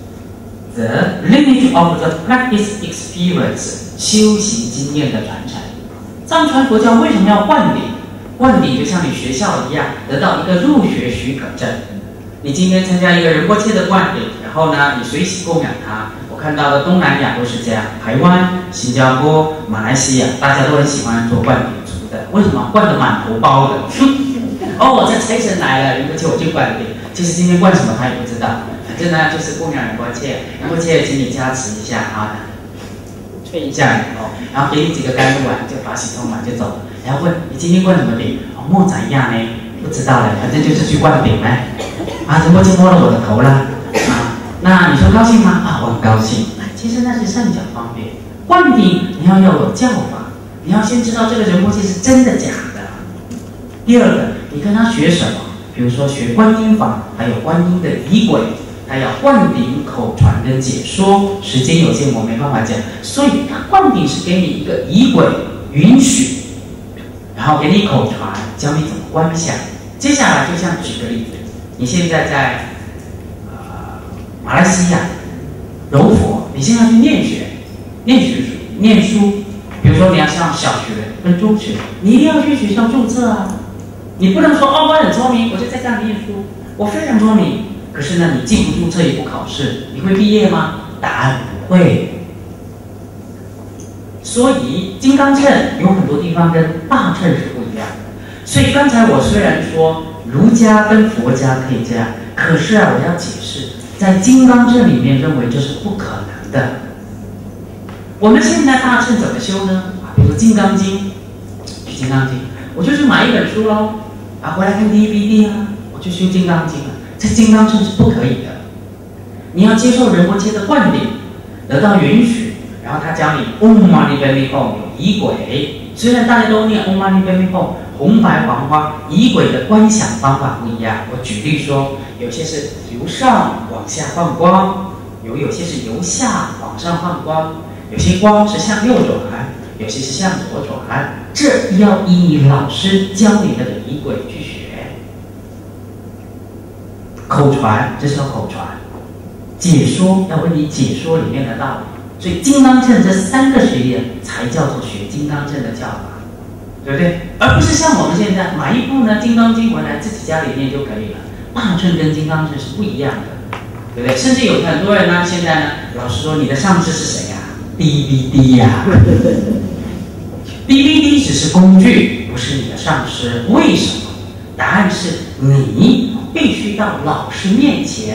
，the lineage of the practice experience 修行经验的传承。藏传佛教为什么要灌顶？灌顶就像你学校一样，得到一个入学许可证。你今天参加一个仁波切的灌顶，然后呢，你随喜供养他。我看到的东南亚都是这样，台湾、新加坡、马来西亚，大家都很喜欢做灌顶族的。为什么？灌得满头包的。这财神来了，仁波切我就灌顶。其实今天灌什么他也不知道，反正呢就是供养仁波切，仁波切请你加持一下吹一下以后，然后给你几个甘露丸，就把洗通完就走了。然后问你今天灌什么顶？莫怎样呢？不知道了，反正就是去灌顶呗。仁波切摸了我的头了那你说高兴吗？我很高兴。其实那是善巧方便。灌顶你要有教法，你要先知道这个仁波切是真的假的。第二个，你跟他学什么？比如说学观音法，还有观音的仪轨，还有灌顶口传跟解说。时间有限，我没办法讲，所以他灌顶是给你一个仪轨允许，然后给你口传，教你怎么观想。接下来就像举个例子，你现在在马来西亚柔佛，你现在去念书，比如说你要上小学跟中学，你一定要去学校注册啊。你不能说我很聪明，我就在这样念书，我非常聪明，可是呢，你既不注册也不考试，你会毕业吗？答案不会。所以金刚乘有很多地方跟大乘是不一样的。所以刚才我虽然说儒家跟佛家可以这样，可是啊，我要解释，在金刚乘里面认为这是不可能的。我们现在大乘怎么修呢？啊，比如《金刚经》，学《金刚经》，我就去买一本书喽，啊，回来看 DVD 啊，我就修《金刚经》了。这金刚乘是不可以的，你要接受仁波切的灌顶，得到允许，然后他教你 Om Mani Padme Hum 有仪轨。虽然大家都念 Om Mani Padme Hum 红白黄花，仪轨的观想方法不一样。我举例说，有些是由上往下放光，有些是由下往上放光，有些光是向右转，有些是向左转。这要依你老师教你的仪轨去学。口传，这是要口传。解说要为你解说里面的道理。所以金刚乘这3个学业才叫做学金刚乘的教法，对不对？而不是像我们现在买一部呢《金刚经》回来自己家里念就可以了。大乘跟金刚乘是不一样的，对不对？甚至有很多人呢，现在呢，老师说你的上师是谁呀？DVD 呀，DVD 只是工具，不是你的上师。为什么？答案是你必须到老师面前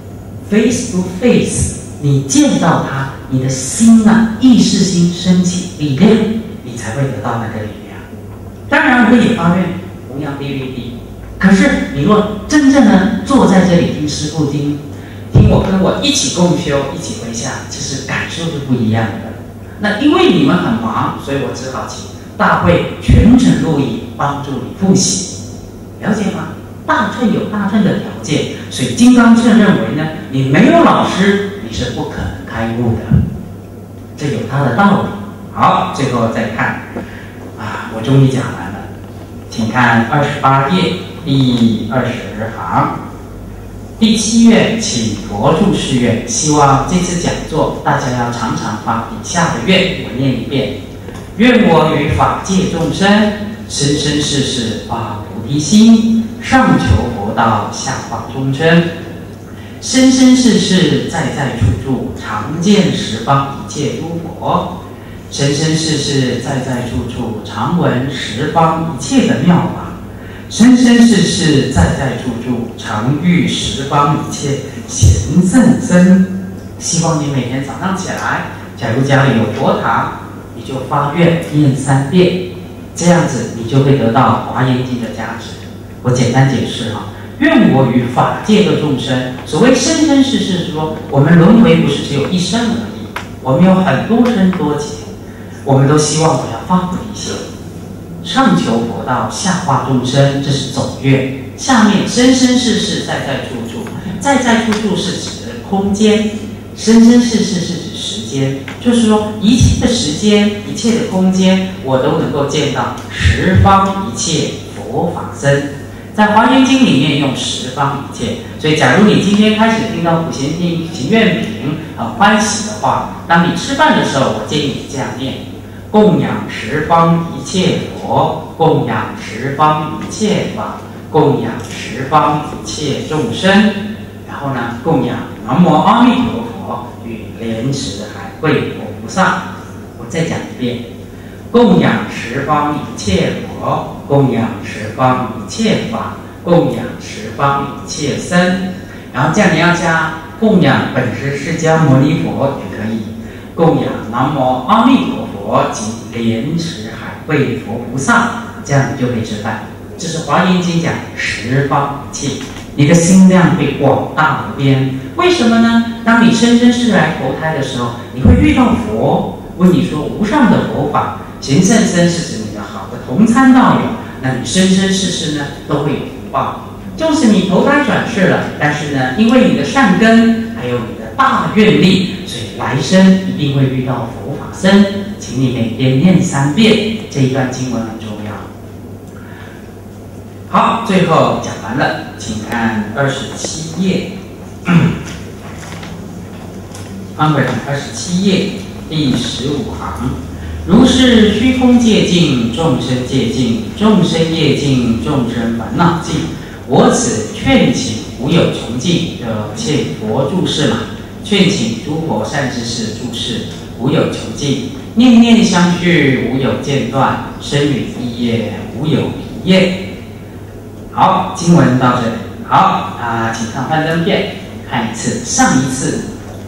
，face to face， 你见到他。你的心啊，意识心升起力量，你才会得到那个力量。当然，我也发愿弘扬 DVD。可是，你若真正的坐在这里听师父听我跟我一起共修，一起回向，其实感受是不一样的。那因为你们很忙，所以我只好请大会全程录影，帮助你复习，了解吗？大乘有大乘的条件，所以金刚乘认为呢，你没有老师，你是不可能开悟的，这有它的道理。好，最后再看啊，我终于讲完了，请看28页第20行，第7愿，请佛住誓愿。希望这次讲座大家要常常发以下的愿，我念一遍：愿我与法界众生生生世世发菩提心，上求佛道，下化众生。生生世世，在在处处，常见十方一切诸佛。生生世世，在在处处，常闻十方一切的妙法。生生世世，在在处处，常遇十方一切贤圣僧。希望你每天早上起来，假如家里有佛堂，你就发愿念3遍，这样子你就会得到华严经的加持。我简单解释哈。愿我与法界的众生，所谓生生世世，是说我们轮回不是只有一生而已，我们有很多生多劫，我们都希望我要发菩提心，上求佛道，下化众生，这是总愿。下面生生世世，在在处处，在在处处是指空间，生生世世是指时间，就是说一切的时间，一切的空间，我都能够见到十方一切佛法僧。在《华严经》里面用十方一切，所以假如你今天开始听到普贤听行愿品很欢喜的话，当你吃饭的时候，我建议你这样念：供养十方一切佛，供养十方一切法，供养十方一切众生。然后呢，供养南无阿弥陀佛与莲池海会佛菩萨。我再讲一遍：供养十方一切佛，供养十方一切法，供养十方一切僧。然后这样你要加供养本师释迦牟尼佛也可以，供养南无阿弥陀佛及莲池海会佛菩萨，这样你就可以吃饭。这是华严经讲十方一切，你的心量会广大无边。为什么呢？当你生生世来投胎的时候，你会遇到佛，问你说无上的佛法，贤圣僧是指你的好的同参道友，那你生生世世呢都会有福报。就是你投胎转世了，但是呢，因为你的善根还有你的大愿力，所以来生一定会遇到佛法僧。请你每天念3遍，这一段经文很重要。好，最后讲完了，请看27页，翻回27页第15行。如是虚空界尽，众生界尽，众生业尽，众生烦恼尽。我此劝请无有穷尽，切佛注释嘛，劝请诸佛善知识注释，无有穷尽，念念相续，无有间断，生与意业，无有离业。 好，经文到这里。好请看幻灯片，看一次。上一次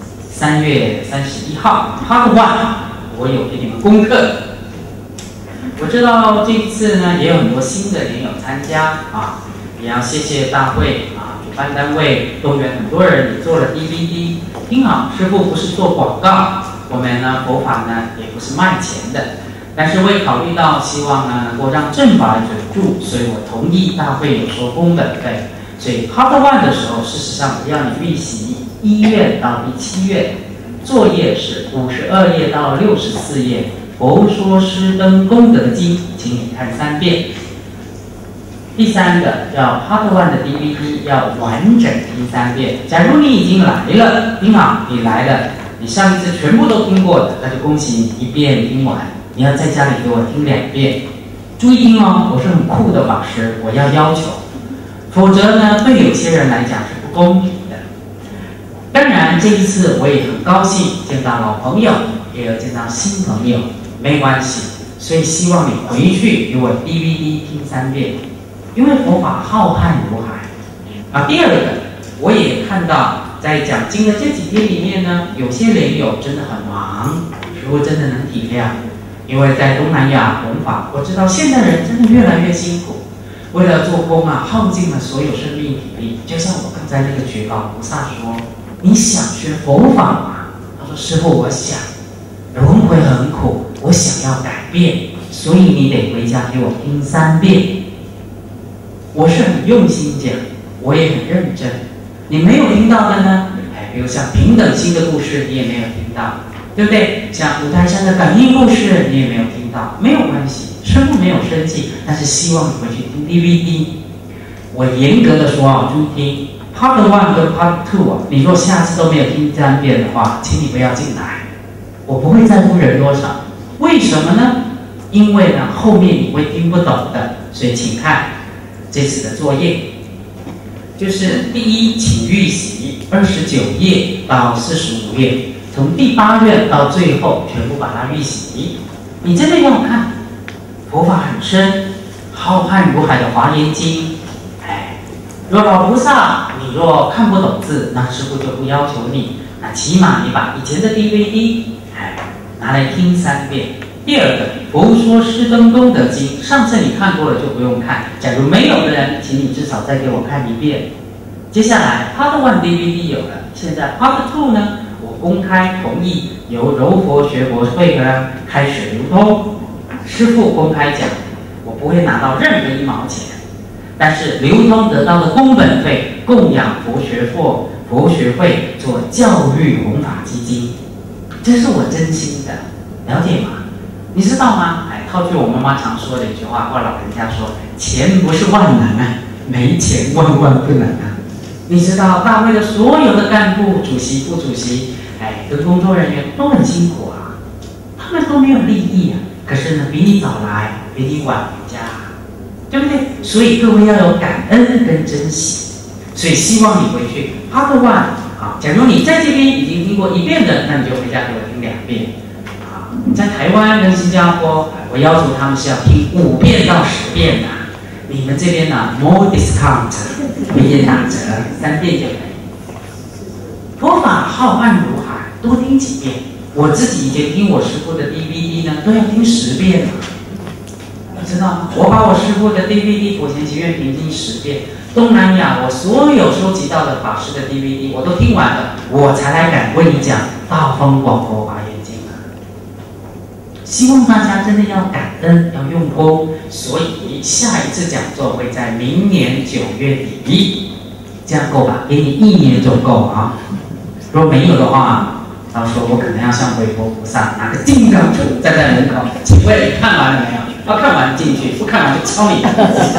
3月31号 Part 1，我有给你们功课。我知道这一次呢也有很多新的研友参加也要谢谢大会主办单位动员很多人也做了 DVD。听好，师父不是做广告，我们呢佛法呢也不是卖钱的。但是我也考虑到，希望呢能够让正法准住，所以我同意大会有收工本费。所以 Part 1的时候，事实上我要你预习1月到第7月，作业是52页到64页，《佛说施灯功德经》，请你看3遍。第3个，要 Part 1的 DVD 要完整听3遍。假如你已经来了，听好，你来了，你上一次全部都听过的，那就恭喜你1遍听完。你要在家里给我听2遍，注意听哦，我是很酷的法师，我要求，否则呢，对有些人来讲是不公平的。当然，这一次我也很高兴见到老朋友，也有见到新朋友，没关系。所以希望你回去给我 DVD 听3遍，因为佛法浩瀚如海第二个，我也看到在讲经的这几天里面呢，有些莲友真的很忙，师父真的能体谅。因为在东南亚弘法，我知道现代人真的越来越辛苦，为了做工耗尽了所有生命体力。就像我刚才那个觉高菩萨说：“你想学佛法吗？”他说：“师父，我想，轮回很苦，我想要改变，所以你得回家给我听3遍。”我是很用心讲，我也很认真。你没有听到的呢？比如像平等心的故事，你也没有听到。对不对？像五台山的感应故事，你也没有听到，没有关系，师父没有生气，但是希望你回去听 DVD。我严格的说注意听 Part 1跟 Part 2你若下次都没有听3遍的话，请你不要进来，我不会在乎人多少。为什么呢？因为呢后面你会听不懂的，所以请看这次的作业，就是第一，请预习29页到45页。从第8愿到最后，全部把它预习。你真的要看，佛法很深，浩瀚如海的《华严经》。若老菩萨，你若看不懂字，那师父就不要求你。那起码你把以前的 DVD，拿来听3遍。第二个，《佛说施灯功德经》，上次你看过了就不用看。假如没有的人，请你至少再给我看1遍。接下来 Part 1 DVD 有了，现在 Part 2呢？公开同意由柔佛学佛会呢开始流通，师父公开讲，我不会拿到任何1毛钱，但是流通得到的工本费供养佛学会做教育弘法基金，这是我真心的，了解吗？你知道吗？套句我妈妈常说的一句话，或老人家说，钱不是万能没钱万万不能你知道大会的所有的干部、主席、副主席。跟工作人员都很辛苦他们都没有利益可是呢，比你早来，比你晚回家，对不对？所以各位要有感恩跟珍惜。所以希望你回去 Part 1假如你在这边已经听过1遍的，那你就回家给我听2遍你在台湾跟新加坡，我要求他们是要听5遍到10遍的。你们这边呢 ，more discount， 没人打折，3遍就可以。佛法浩瀚如海，多听几遍。我自己以前听我师父的 DVD 呢，都要听10遍你知道吗？我把我师父的 DVD《佛前行愿评经》10遍，东南亚我所有收集到的法师的 DVD 我都听完了，我才来敢为你讲《大方广佛华严经》希望大家真的要感恩，要用功。所以下一次讲座会在明年9月底，这样够吧？给你1年就够如果没有的话，到时候我可能要向韦佛菩萨拿个金刚杵站在门口，请问你看完了没有？要看完进去，不看完就敲你。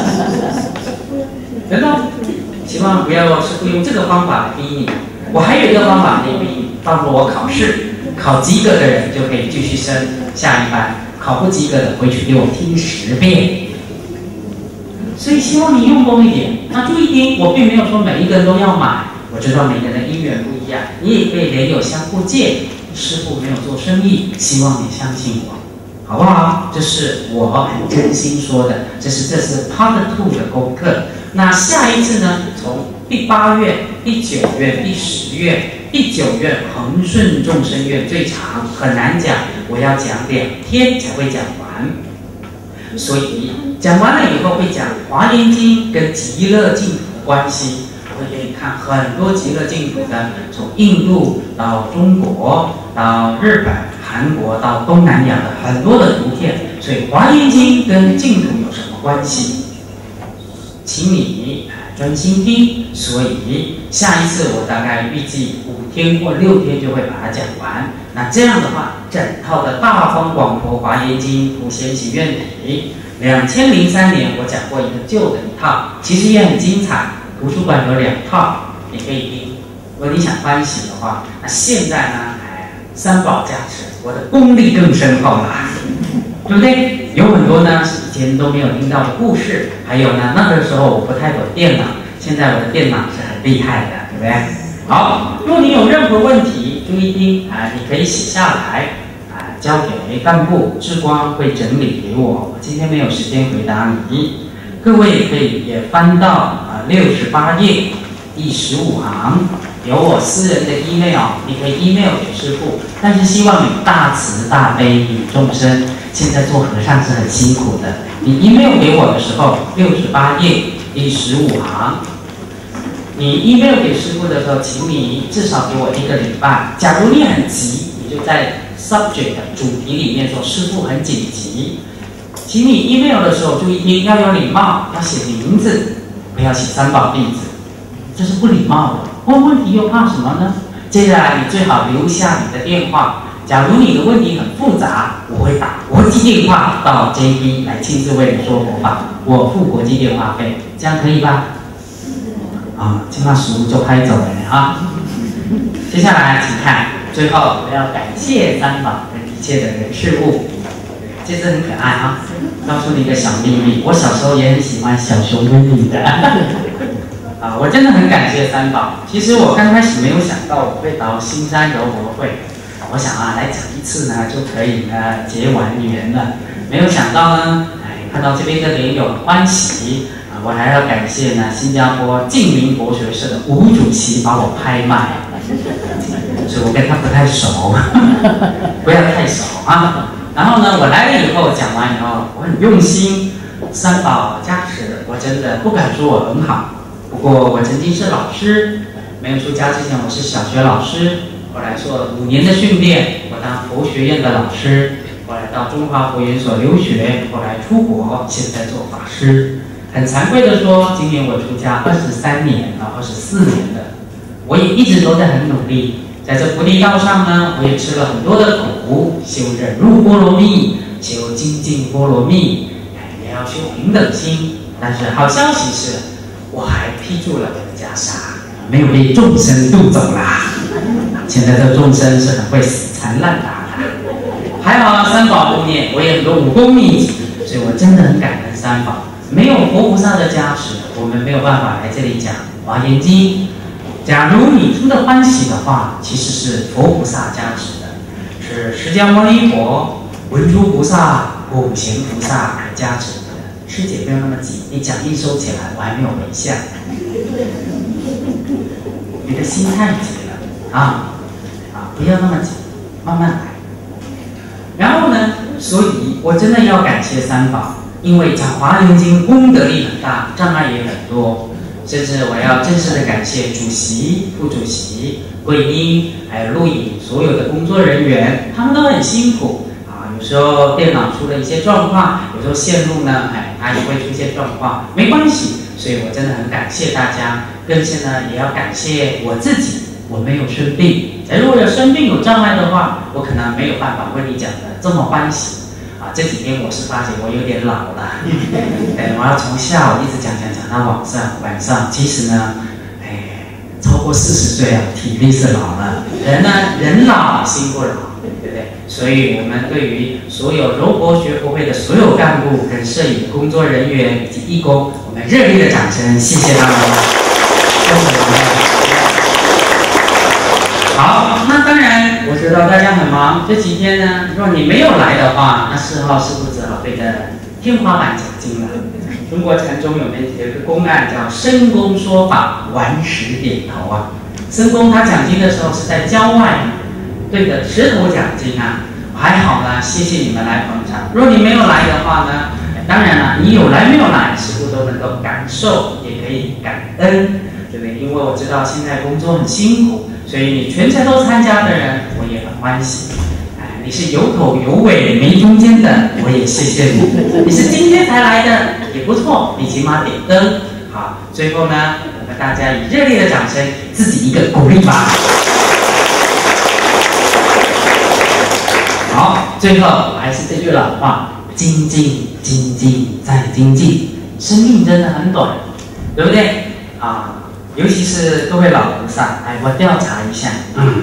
真的，希望不要师父用这个方法来逼你。我还有一个方法可以逼你，到时候我考试考及格的人就可以继续升下一班，考不及格的回去给我听10遍。所以希望你用功一点。那注意听，我并没有说每一个人都要买。我知道每个人的因缘不一样，你也可以莲友相互借。师父没有做生意，希望你相信我，好不好？这是我很真心说的，这是这次 Part 2的功课。 那下一次呢，从第8院、第9院、第10院、第9院恒顺众生院最长，很难讲，我要讲2天才会讲完。所以讲完了以后会讲《华严经》跟极乐净土的关系。我会给你看很多极乐净土的，从印度到中国，到日本、韩国，到东南亚的很多的图片。所以《华严经》跟净土有什么关系？请你专心听。所以下一次我大概预计5天或6天就会把它讲完。那这样的话，整套的大方广博华严经普贤行愿体，2003年我讲过一个旧的一套，其实也很精彩。图书馆有2套，你可以听。如果你想欢喜的话，那现在呢，三宝加持，我的功力更深厚了，对不对？有很多呢是以前都没有听到的故事，还有呢，那个时候我不太懂电脑，现在我的电脑是很厉害的，对不对？好，如果你有任何问题，注意听你可以写下来交给干部志光会整理给我。我今天没有时间回答你。各位可以也翻到68页第15行，有我私人的 email， 你可以 email 给师父。但是希望你大慈大悲与众生。现在做和尚是很辛苦的，你 email 给我的时候，68页第15行，你 email 给师父的时候，请你至少给我1个礼拜。假如你很急，你就在 subject 主题里面说师父很紧急。请你 email 的时候注意听，要有礼貌，要写名字，不要写三宝弟子，这是不礼貌的。问问题又怕什么呢？接下来你最好留下你的电话。假如你的问题很复杂，我会打国际电话到 JB 来亲自为你说佛法，我付国际电话费，这样可以吧？今晚食物就拍走了啊！接下来请看，最后我要感谢三宝跟一切的人事物。这次很可爱啊！告诉你一个小秘密，我小时候也很喜欢小熊维尼的我真的很感谢三宝。其实我刚开始没有想到我会到新山柔佛会，我想来讲一次呢就可以呢结完缘了。没有想到呢，看到这边的莲友欢喜我还要感谢呢新加坡净明佛学社的吴主席把我拍卖，所以我跟他不太熟，不要太熟啊。然后呢，我来了以后讲完以后，我很用心，三宝加持，我真的不敢说我很好。不过我曾经是老师，没有出家之前我是小学老师，后来做了5年的训练，我当佛学院的老师，后来到中华佛研所留学，后来出国，现在做法师。很惭愧的说，今年我出家23年了，24年了，我也一直都在很努力。在这菩提道上呢，我也吃了很多的苦，修忍辱波罗蜜，修精进波罗蜜，也要修平等心。但是好消息是，我还披住了我的袈裟，没有被众生渡走啦。现在的众生是很会死缠烂打的，还好三宝后面我也很多武功秘籍，所以我真的很感恩三宝。没有佛菩萨的加持，我们没有办法来这里讲《华严经》。假如你听得欢喜的话，其实是佛菩萨加持的，是释迦牟尼佛、文殊菩萨、普贤菩萨来加持的。师姐不要那么急，你讲义收起来，我还没有回向。你的心太急了不要那么急，慢慢来。然后呢，所以我真的要感谢三宝，因为讲《华严经》功德力很大，障碍也很多。甚至我要正式的感谢主席、副主席、慧英，还有录影所有的工作人员，他们都很辛苦有时候电脑出了一些状况，有时候线路呢，它也会出现状况，没关系。所以我真的很感谢大家，更是呢也要感谢我自己，我没有生病。假如我有生病有障碍的话，我可能没有办法为你讲的这么欢喜。这几天我是发觉我有点老了，我要从下午一直讲到晚上。其实呢，超过40岁体力是老了。人老心不老，对不对？所以我们对于所有柔佛学佛会的所有干部跟摄影工作人员以及义工，我们热烈的掌声，谢谢他们。好，那当然我知道大家很忙，这几天呢，如果你没有来的话，那4号师父只好对着天花板讲经了。 中国禅宗有一个公案叫申公说法，顽石点头啊。申公他讲经的时候是在郊外，对着石头讲经啊。还好呢，谢谢你们来捧场。如果你没有来的话呢，当然了，你有来没有来，师父都能够感受，也可以感恩，对不对？因为我知道现在工作很辛苦，所以你全程都参加的人，我也很欢喜。你是有头有尾没中间的，我也谢谢你。你是今天才来的，也不错，你起码点灯。好，最后呢，我们大家以热烈的掌声，自己一个鼓励吧。好，最后还是这句老话：精进、精进再精进。生命真的很短，对不对？尤其是各位老菩萨，来，我调查一下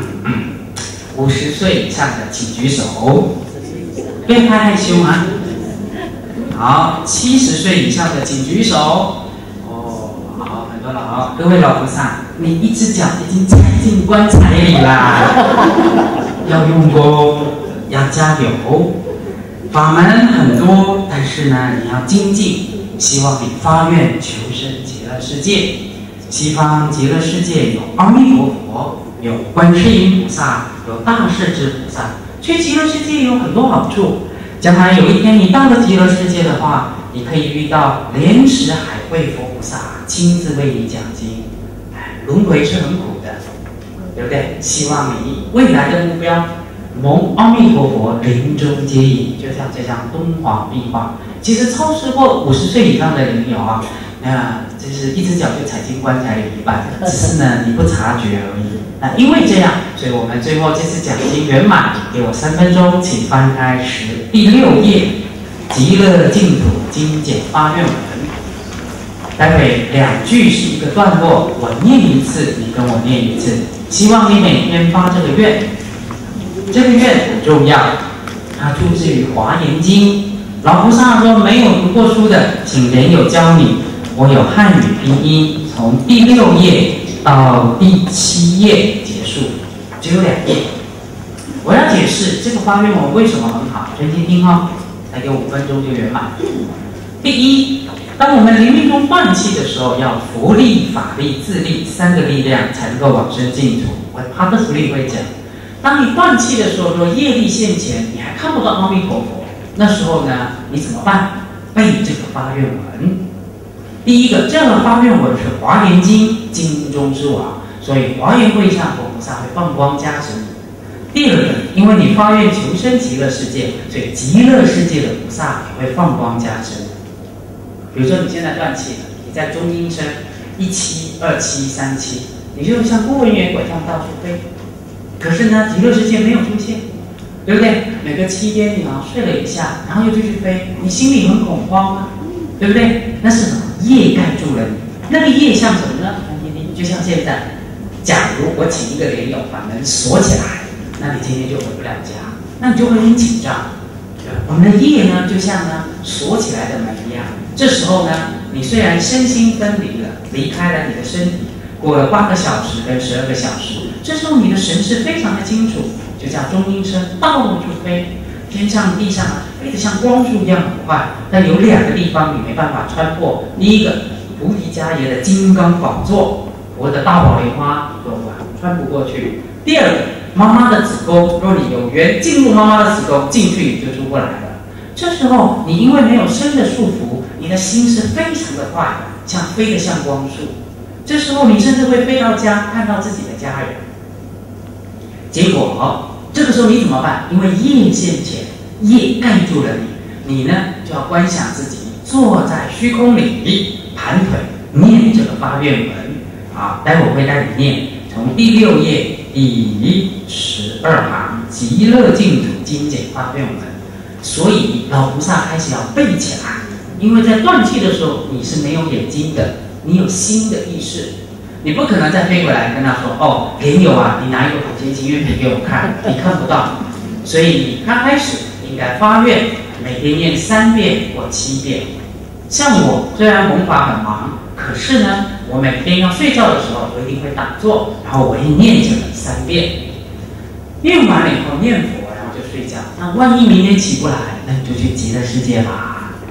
，50岁以上的请举手，不要太害羞啊。好，70岁以上的请举手。哦，好，很多各位老菩萨，你一只脚已经踩进棺材里啦，要用功，要加油。法门很多，但是呢，你要精进。希望你发愿求生极乐世界。西方极乐世界有阿弥陀佛，有观世音菩萨，有大势至菩萨。去极乐世界有很多好处。将来有一天你到了极乐世界的话，你可以遇到莲池海会佛菩萨亲自为你讲经。轮回是很苦的，对不对？希望你未来的目标蒙阿弥陀佛临终接引，就像这张东华壁画。其实超时过50岁以上的人有啊，就是一只脚就踩进棺材里一半，只是呢你不察觉而已。因为这样，所以我们最后这次讲经圆满，给我3分钟，请翻开第6页，极乐净土精简发愿文。待会2句是一个段落，我念一次，你跟我念一次。希望你每天发这个愿。这个愿很重要，它出自于《华严经》。老菩萨说，没有读过书的，请莲友教你。我有汉语拼音，从第6页到第7页结束，只有2页。我要解释这个发愿文为什么很好，认真听哦，再给5分钟就圆满。第一，当我们临命中断气的时候，要佛力、法力、自力3个力量才能够往生净土。我帕特福利会讲。当你断气的时候，若业力现前，你还看不到阿弥陀佛，那时候呢，你怎么办？背这个发愿文。第一个，这样的发愿文是《华严经》经中之王，所以华严会上佛菩萨会放光加持你。第二个，因为你发愿求生极乐世界，所以极乐世界的菩萨也会放光加持你。比如说你现在断气了，你在中阴身17、27、37，你就像孤文远拐杖到处飞。可是呢，极乐世界没有出现，对不对？每个7天你睡了一下，然后又继续飞，你心里很恐慌啊，对不对？那是什么？业盖住了你。那个业像什么呢？就像现在，假如我请一个莲友把门锁起来，那你今天就回不了家，那你就会很紧张。我们的业呢，就像呢锁起来的门一样。这时候呢，你虽然身心分离了，离开了你的身体，过了8个小时跟12个小时，这时候你的神识非常的清楚，就像中阴身到处飞，天上地上飞得像光速一样很快。但有2个地方你没办法穿破。第一个，菩提迦耶的金刚宝座，佛的大宝莲花都穿不过去。第二个，妈妈的子宫，若你有缘进入妈妈的子宫，进去你就出不来了。这时候你因为没有身的束缚，你的心是非常的快，像飞得像光速。这时候你甚至会飞到家，看到自己的家人。结果这个时候你怎么办？因为业现前，业盖住了你，你呢就要观想自己坐在虚空里，盘腿念这个发愿文啊。待会儿会带你念，从第6页第12行极乐净土精简发愿文。所以老菩萨开始要背起来，因为在断气的时候你是没有眼睛的，你有心的意识，你不可能再飞回来跟他说：“哦，莲友啊，你拿一个普贤行愿品给我看。”你看不到。所以你刚开始应该发愿，每天念3遍或7遍。像我虽然弘法很忙，可是呢，我每天要睡觉的时候，我一定会打坐，然后我会念这个3遍。念完了以后念佛，然后就睡觉。那万一明天起不来，那你就去极乐世界吧。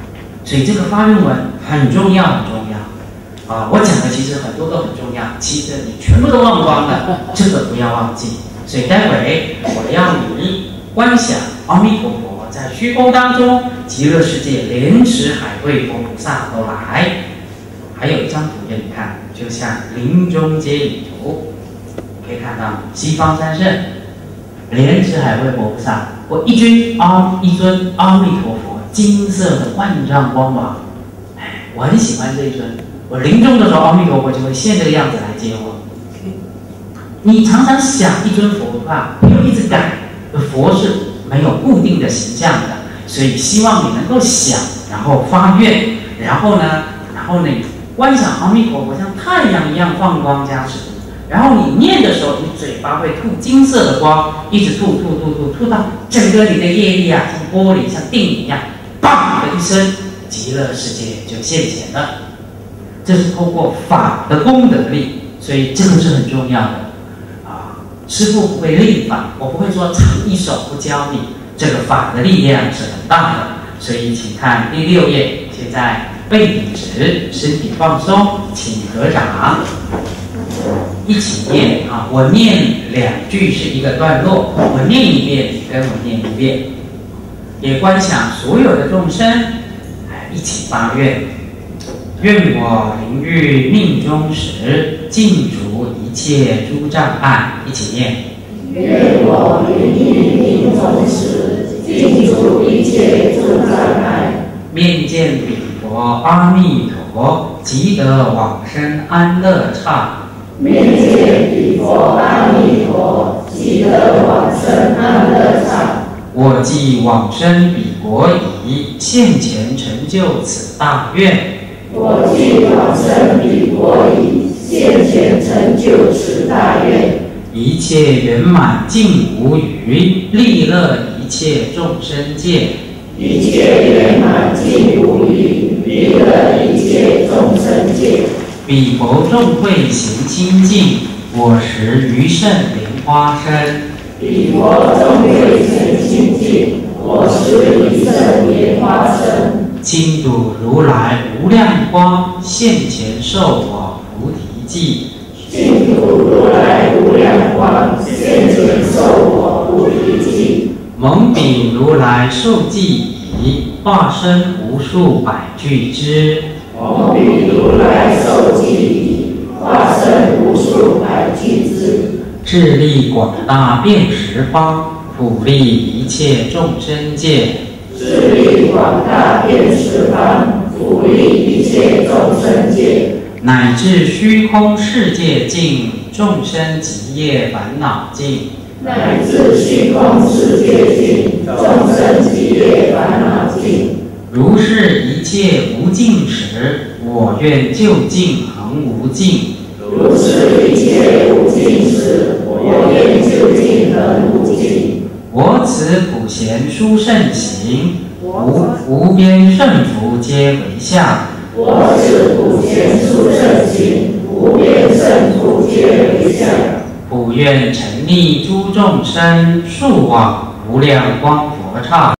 所以这个发愿文很重要，很重要啊！我讲的其实很多都很重要，其实你全部都忘光了，这个不要忘记。所以待会我要你观想阿弥陀佛在虚空当中，极乐世界莲池海会佛菩萨都来。还有一张图给你看，就像临终接引图，可以看到西方三圣、莲池海会佛菩萨，或一尊阿弥陀佛，金色的万丈光芒。哎，我很喜欢这一尊。我临终的时候，阿弥陀佛就会现这个样子来接我。你常常想一尊佛菩萨，不用一直改，佛是没有固定的形象的，所以希望你能够想，然后发愿，然后呢，观想阿弥陀佛像太阳一样放光加持，然后你念的时候，你嘴巴会吐金色的光，一直吐到整个你的业力啊，像玻璃像定一样，砰的一声，极乐世界就现前了。这是透过法的功德力，所以这个是很重要的啊。师父不会立法，我不会说唱一首不教你，这个法的力量是很大的。所以请看第6页，现在背笔直，身体放松，请合掌，一起念啊！我念2句是一个段落，我念一遍，你跟我念一遍，也观想所有的众生，一起发愿，愿我临欲命终时，尽除一切诸障碍，一起念。 愿我临欲命终时，尽除一切诸障碍， 面见彼佛阿弥陀，即得往生安乐刹。 面见彼佛阿弥陀，即得往生安乐刹。 我既往生彼国矣，现前成就此大愿。 我既往生彼国矣，现前成就此大愿。 一切圆满尽无余，利乐一切众生界。 一切圆满尽无余，利乐一切众生界。 彼佛众会行清净，我食余胜莲花身。 彼佛众会行清净，我食余胜莲花身。 亲睹如来无量光，现前授我菩提记。 净土如来无量光，现前授我菩提记。 蒙彼如来受记已，化身无数百俱胝。 蒙彼如来受记已，化身无数百俱胝。 智力广大遍十方，普利一切众生界。 智力广大遍十方，普利一切众生界。 乃至虚空世界尽，众生极业烦恼尽。 乃至虚空世界尽，众生极业烦恼尽。 如是一切无尽时，我愿究竟恒无尽。 如是一切无尽时，我愿究竟恒无尽。 我此普贤殊胜行，无边胜福皆为相。 我此普贤殊胜行，无边胜福皆为相。 普愿沉溺诸众生，速往无量光佛刹。